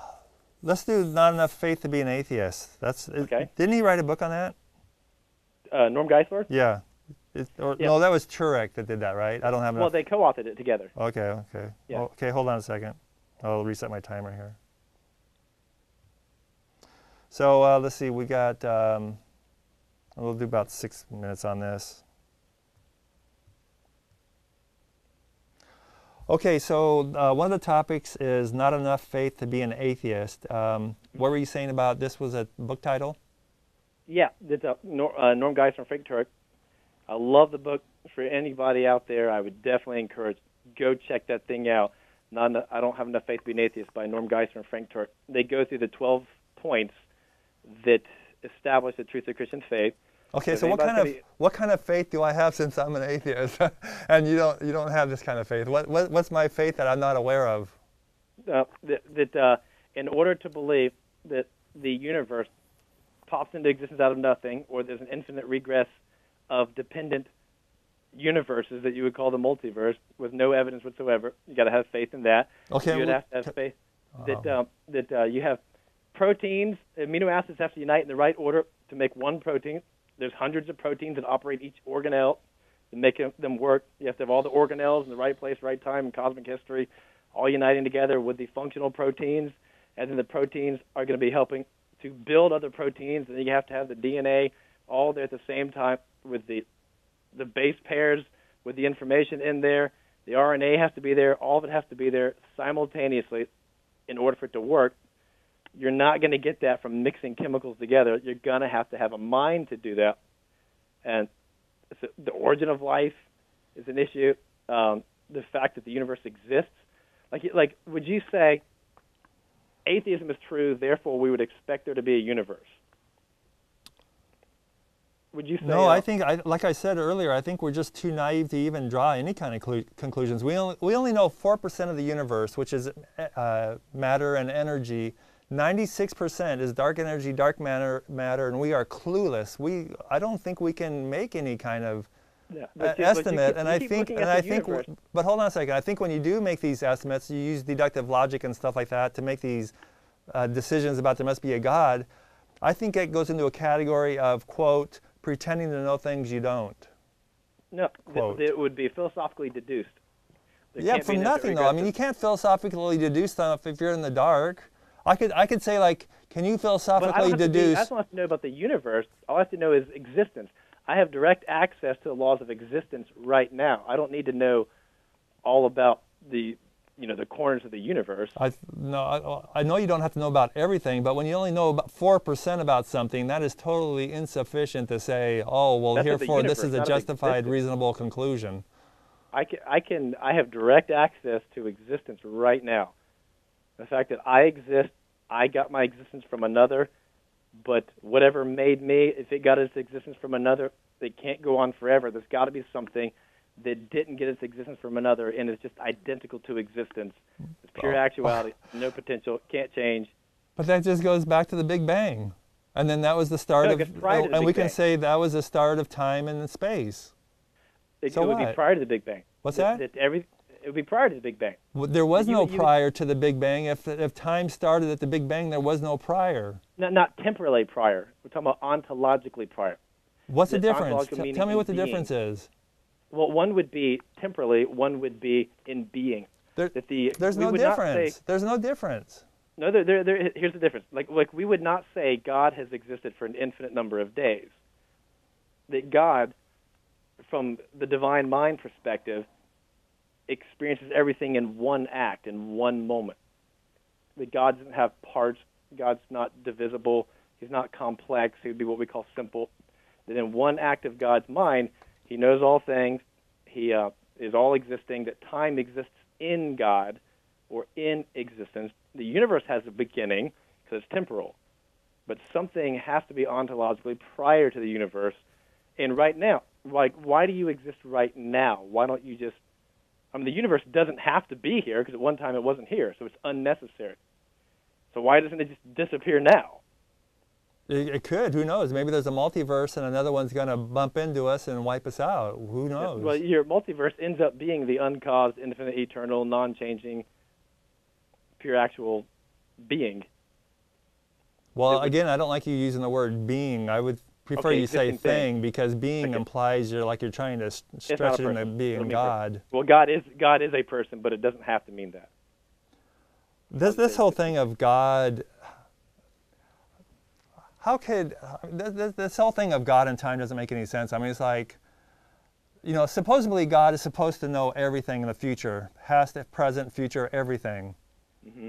let's do Not Enough Faith to Be an Atheist. That's okay. Didn't he write a book on that? uh, Norm Geisler? Yeah. It, or, Yeah. No, that was Turek that did that, right? I don't have enough. Well, they co-authored it together. Okay, okay. Yeah. Oh, okay, hold on a second. I'll reset my timer here. So uh, let's see, we got, um, we'll do about six minutes on this. Okay, so uh, one of the topics is not enough faith to be an atheist. Um, what were you saying about this was a book title? Yeah, it's a, Nor, uh, Norm Geisler and Frank Turek. I love the book. For anybody out there, I would definitely encourage, go check that thing out. Not enough, I Don't Have Enough Faith to Be an Atheist by Norm Geisler and Frank Turek. They go through the twelve points that establish the truth of Christian faith. Okay, so, so what kind of be, what kind of faith do I have since I'm an atheist, and you don't you don't have this kind of faith? What, what what's my faith that I'm not aware of? Uh, that that uh, in order to believe that the universe pops into existence out of nothing, or there's an infinite regress of dependent universes that you would call the multiverse with no evidence whatsoever, you got to have faith in that. Okay, you would have to have faith that um, that uh, you have proteins, amino acids have to unite in the right order to make one protein. There's hundreds of proteins that operate each organelle to make them work. You have to have all the organelles in the right place, right time in cosmic history, all uniting together with the functional proteins, and then the proteins are going to be helping to build other proteins, and then you have to have the D N A all there at the same time with the the base pairs with the information in there. The R N A has to be there. All of it has to be there simultaneously in order for it to work. You're not going to get that from mixing chemicals together. You're going to have to have a mind to do that. And so the origin of life is an issue. Um, the fact that the universe exists. Like, like, would you say atheism is true, therefore we would expect there to be a universe? Would you say? No, uh, I think, I, like I said earlier, I think we're just too naive to even draw any kind of clu conclusions. We only, we only know four percent of the universe, which is uh, matter and energy. ninety-six percent is dark energy, dark matter, matter, and we are clueless. We, I don't think we can make any kind of yeah, uh, you, estimate. Keep, and I think, and I think, but hold on a second. I think when you do make these estimates, you use deductive logic and stuff like that to make these uh, decisions about there must be a God. I think it goes into a category of, quote, pretending to know things you don't. No, th it would be philosophically deduced. There yeah, from nothing though. I mean, you can't philosophically deduce stuff if you're in the dark. I could, I could say like, can you philosophically but I don't deduce? Be, I don't have to know about the universe. All I have to know is existence. I have direct access to the laws of existence right now. I don't need to know all about the, you know, the corners of the universe. I, no, I, I know you don't have to know about everything, but when you only know about four percent about something, that is totally insufficient to say, oh, well, That's herefore, universe, this is a justified, reasonable conclusion. I can, I can, I have direct access to existence right now. The fact that I exist, I got my existence from another, but whatever made me, if it got its existence from another, it can't go on forever. There's got to be something that didn't get its existence from another and is just identical to existence. It's pure actuality, no potential, can't change. But that just goes back to the Big Bang. And then that was the start no, of, prior to the and Big we can Bang. say that was the start of time and space. It, so it would what? be prior to the Big Bang. What's that? that? that every, it would be prior to the Big Bang. Well, there was you, no you, prior to the Big Bang. If, if time started at the Big Bang, there was no prior. Not, not temporally prior. We're talking about ontologically prior. What's the, the difference? T Tell me what the being. difference is. Well, one would be temporally, one would be in being. There, that the, there's no difference. Say, there's no difference. No, there, there, there, here's the difference. Like, like we would not say God has existed for an infinite number of days. That God, from the divine mind perspective, experiences everything in one act, in one moment. That God doesn't have parts. God's not divisible. He's not complex. He would be what we call simple. That in one act of God's mind, He knows all things. He uh, is all existing. That time exists in God or in existence. The universe has a beginning because it's temporal. But something has to be ontologically prior to the universe. And right now, like, why do you exist right now? Why don't you just... I mean, the universe doesn't have to be here because at one time it wasn't here, so it's unnecessary. So why doesn't it just disappear now? It, it could. Who knows? Maybe there's a multiverse and another one's going to bump into us and wipe us out. Who knows? Yeah, well, your multiverse ends up being the uncaused, infinite, eternal, non-changing, pure actual being. Well, again, I don't like you using the word being. I would prefer okay, you say existing thing, because being Okay. implies you're like you're trying to s- It's not stretch a it into person. being Doesn't mean person. God. Well, God is God is a person, but it doesn't have to mean that. This Okay. this whole thing of God, how could this, this whole thing of God and time doesn't make any sense. I mean, it's like, you know, supposedly God is supposed to know everything in the future, past, present, future, everything. Mm-hmm.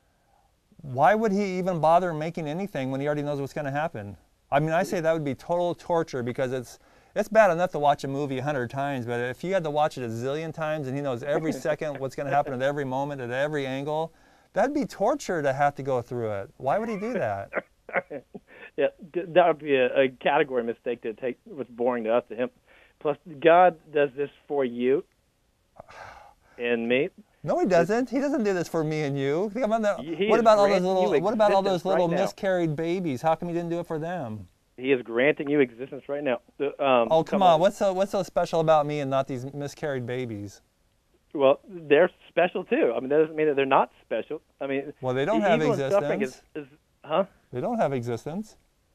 Why would he even bother making anything when he already knows what's going to happen? I mean, I say that would be total torture, because it's it's bad enough to watch a movie a hundred times, but if you had to watch it a zillion times and he knows every second what's going to happen at every moment, at every angle, that'd be torture to have to go through it. Why would he do that? Yeah, that would be a, a category mistake to take what's boring to us to him. Plus, God does this for you and me. No, he doesn't. He doesn't do this for me and you. Think about that. He What is about all those granting little? you What about all those existence little right now. miscarried babies? How come he didn't do it for them? He is granting you existence right now. The, um, Oh, come on. What's so what's so special about me and not these miscarried babies? Well, they're special too. I mean, that doesn't mean that they're not special. I mean, Well, they don't the have evil and suffering existence. Is, is, huh? They don't have existence.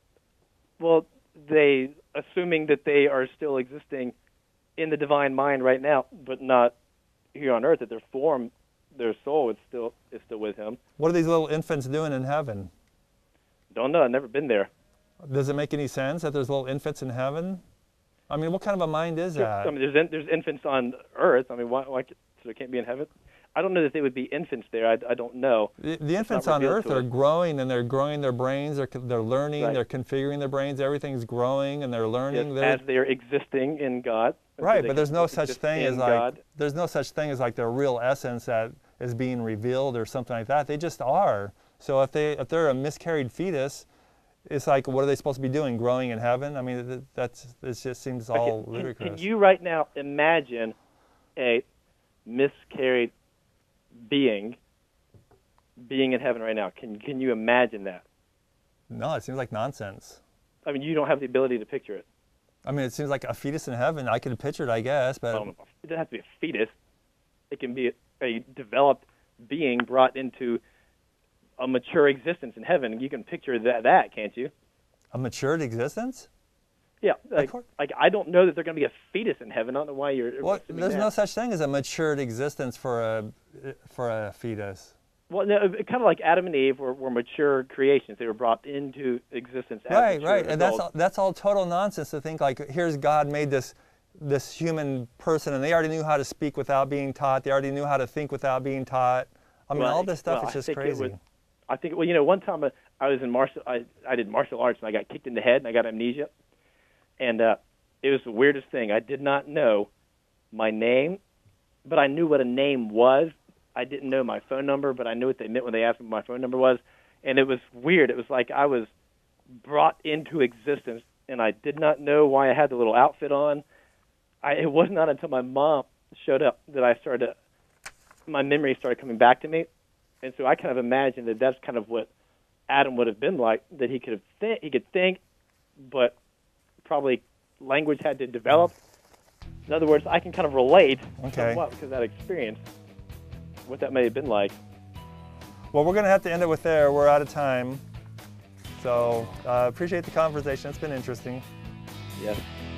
Well, they, assuming that they are still existing in the divine mind right now, but not here on earth, that their form, their soul is still is still with him. What are these little infants doing in heaven? Don't know. I've never been there. Does it make any sense that there's little infants in heaven? I mean, what kind of a mind is that? I mean, there's in, there's infants on earth. I mean, why, why so they can't be in heaven? I don't know that they would be infants there. I, I don't know. The, the infants on revealed earth to are us. growing, and they're growing their brains. They're they're learning. Right. They're configuring their brains. Everything's growing, and they're learning. Yes, They're- as they're existing in God. And so Right, they but there's can no such exist thing in as like God. there's no such thing as like their real essence that is being revealed or something like that. They just are. So if they if they're a miscarried fetus, it's like, what are they supposed to be doing? Growing in heaven? I mean, th- that's it just seems all Okay, can- ludicrous. Can you right now imagine a miscarried being being in heaven right now? Can can you imagine that? No, it seems like nonsense. I mean, you don't have the ability to picture it. I mean, it seems like a fetus in heaven. I could picture it, I guess, but Um, it doesn't have to be a fetus. It can be a, a developed being brought into a mature existence in heaven. You can picture that, that can't you? a matured existence? Yeah, like, course. like I don't know that there's going to be a fetus in heaven. I don't know why you're. Well, assuming there's that. no such thing as a matured existence for a for a fetus. Well, no, kind of like Adam and Eve were, were mature creations. They were brought into existence as Right, mature right, and that's all, adults. that's all total nonsense to think like, here's God made this this human person, and they already knew how to speak without being taught. They already knew how to think without being taught. I mean, Well, all this stuff well, is I just think it crazy. would- I think, well, you know, one time I, I was in martial, I, I did martial arts, and I got kicked in the head, and I got amnesia. And uh, it was the weirdest thing. I did not know my name, but I knew what a name was. I didn't know my phone number, but I knew what they meant when they asked me what my phone number was. And it was weird. It was like I was brought into existence, and I did not know why I had the little outfit on. I, it was not until my mom showed up that I started to, my memory started coming back to me. And so I kind of imagined that that's kind of what Adam would have been like, that he could have th- he could think, but probably language had to develop. In other words, I can kind of relate Okay. somewhat because of that experience, what that may have been like. Well, we're going to have to end it with there. We're out of time. So uh, appreciate the conversation. It's been interesting. Yes.